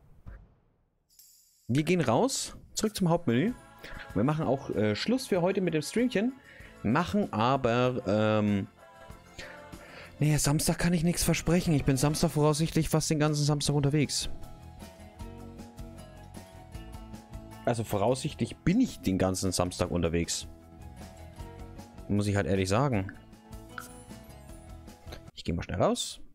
Wir gehen raus, zurück zum Hauptmenü. Wir machen auch Schluss für heute mit dem Streamchen. Machen aber, nee, Samstag kann ich nichts versprechen. Ich bin Samstag voraussichtlich fast den ganzen Samstag unterwegs. Also voraussichtlich bin ich den ganzen Samstag unterwegs. Muss ich halt ehrlich sagen. Ich gehe mal schnell raus.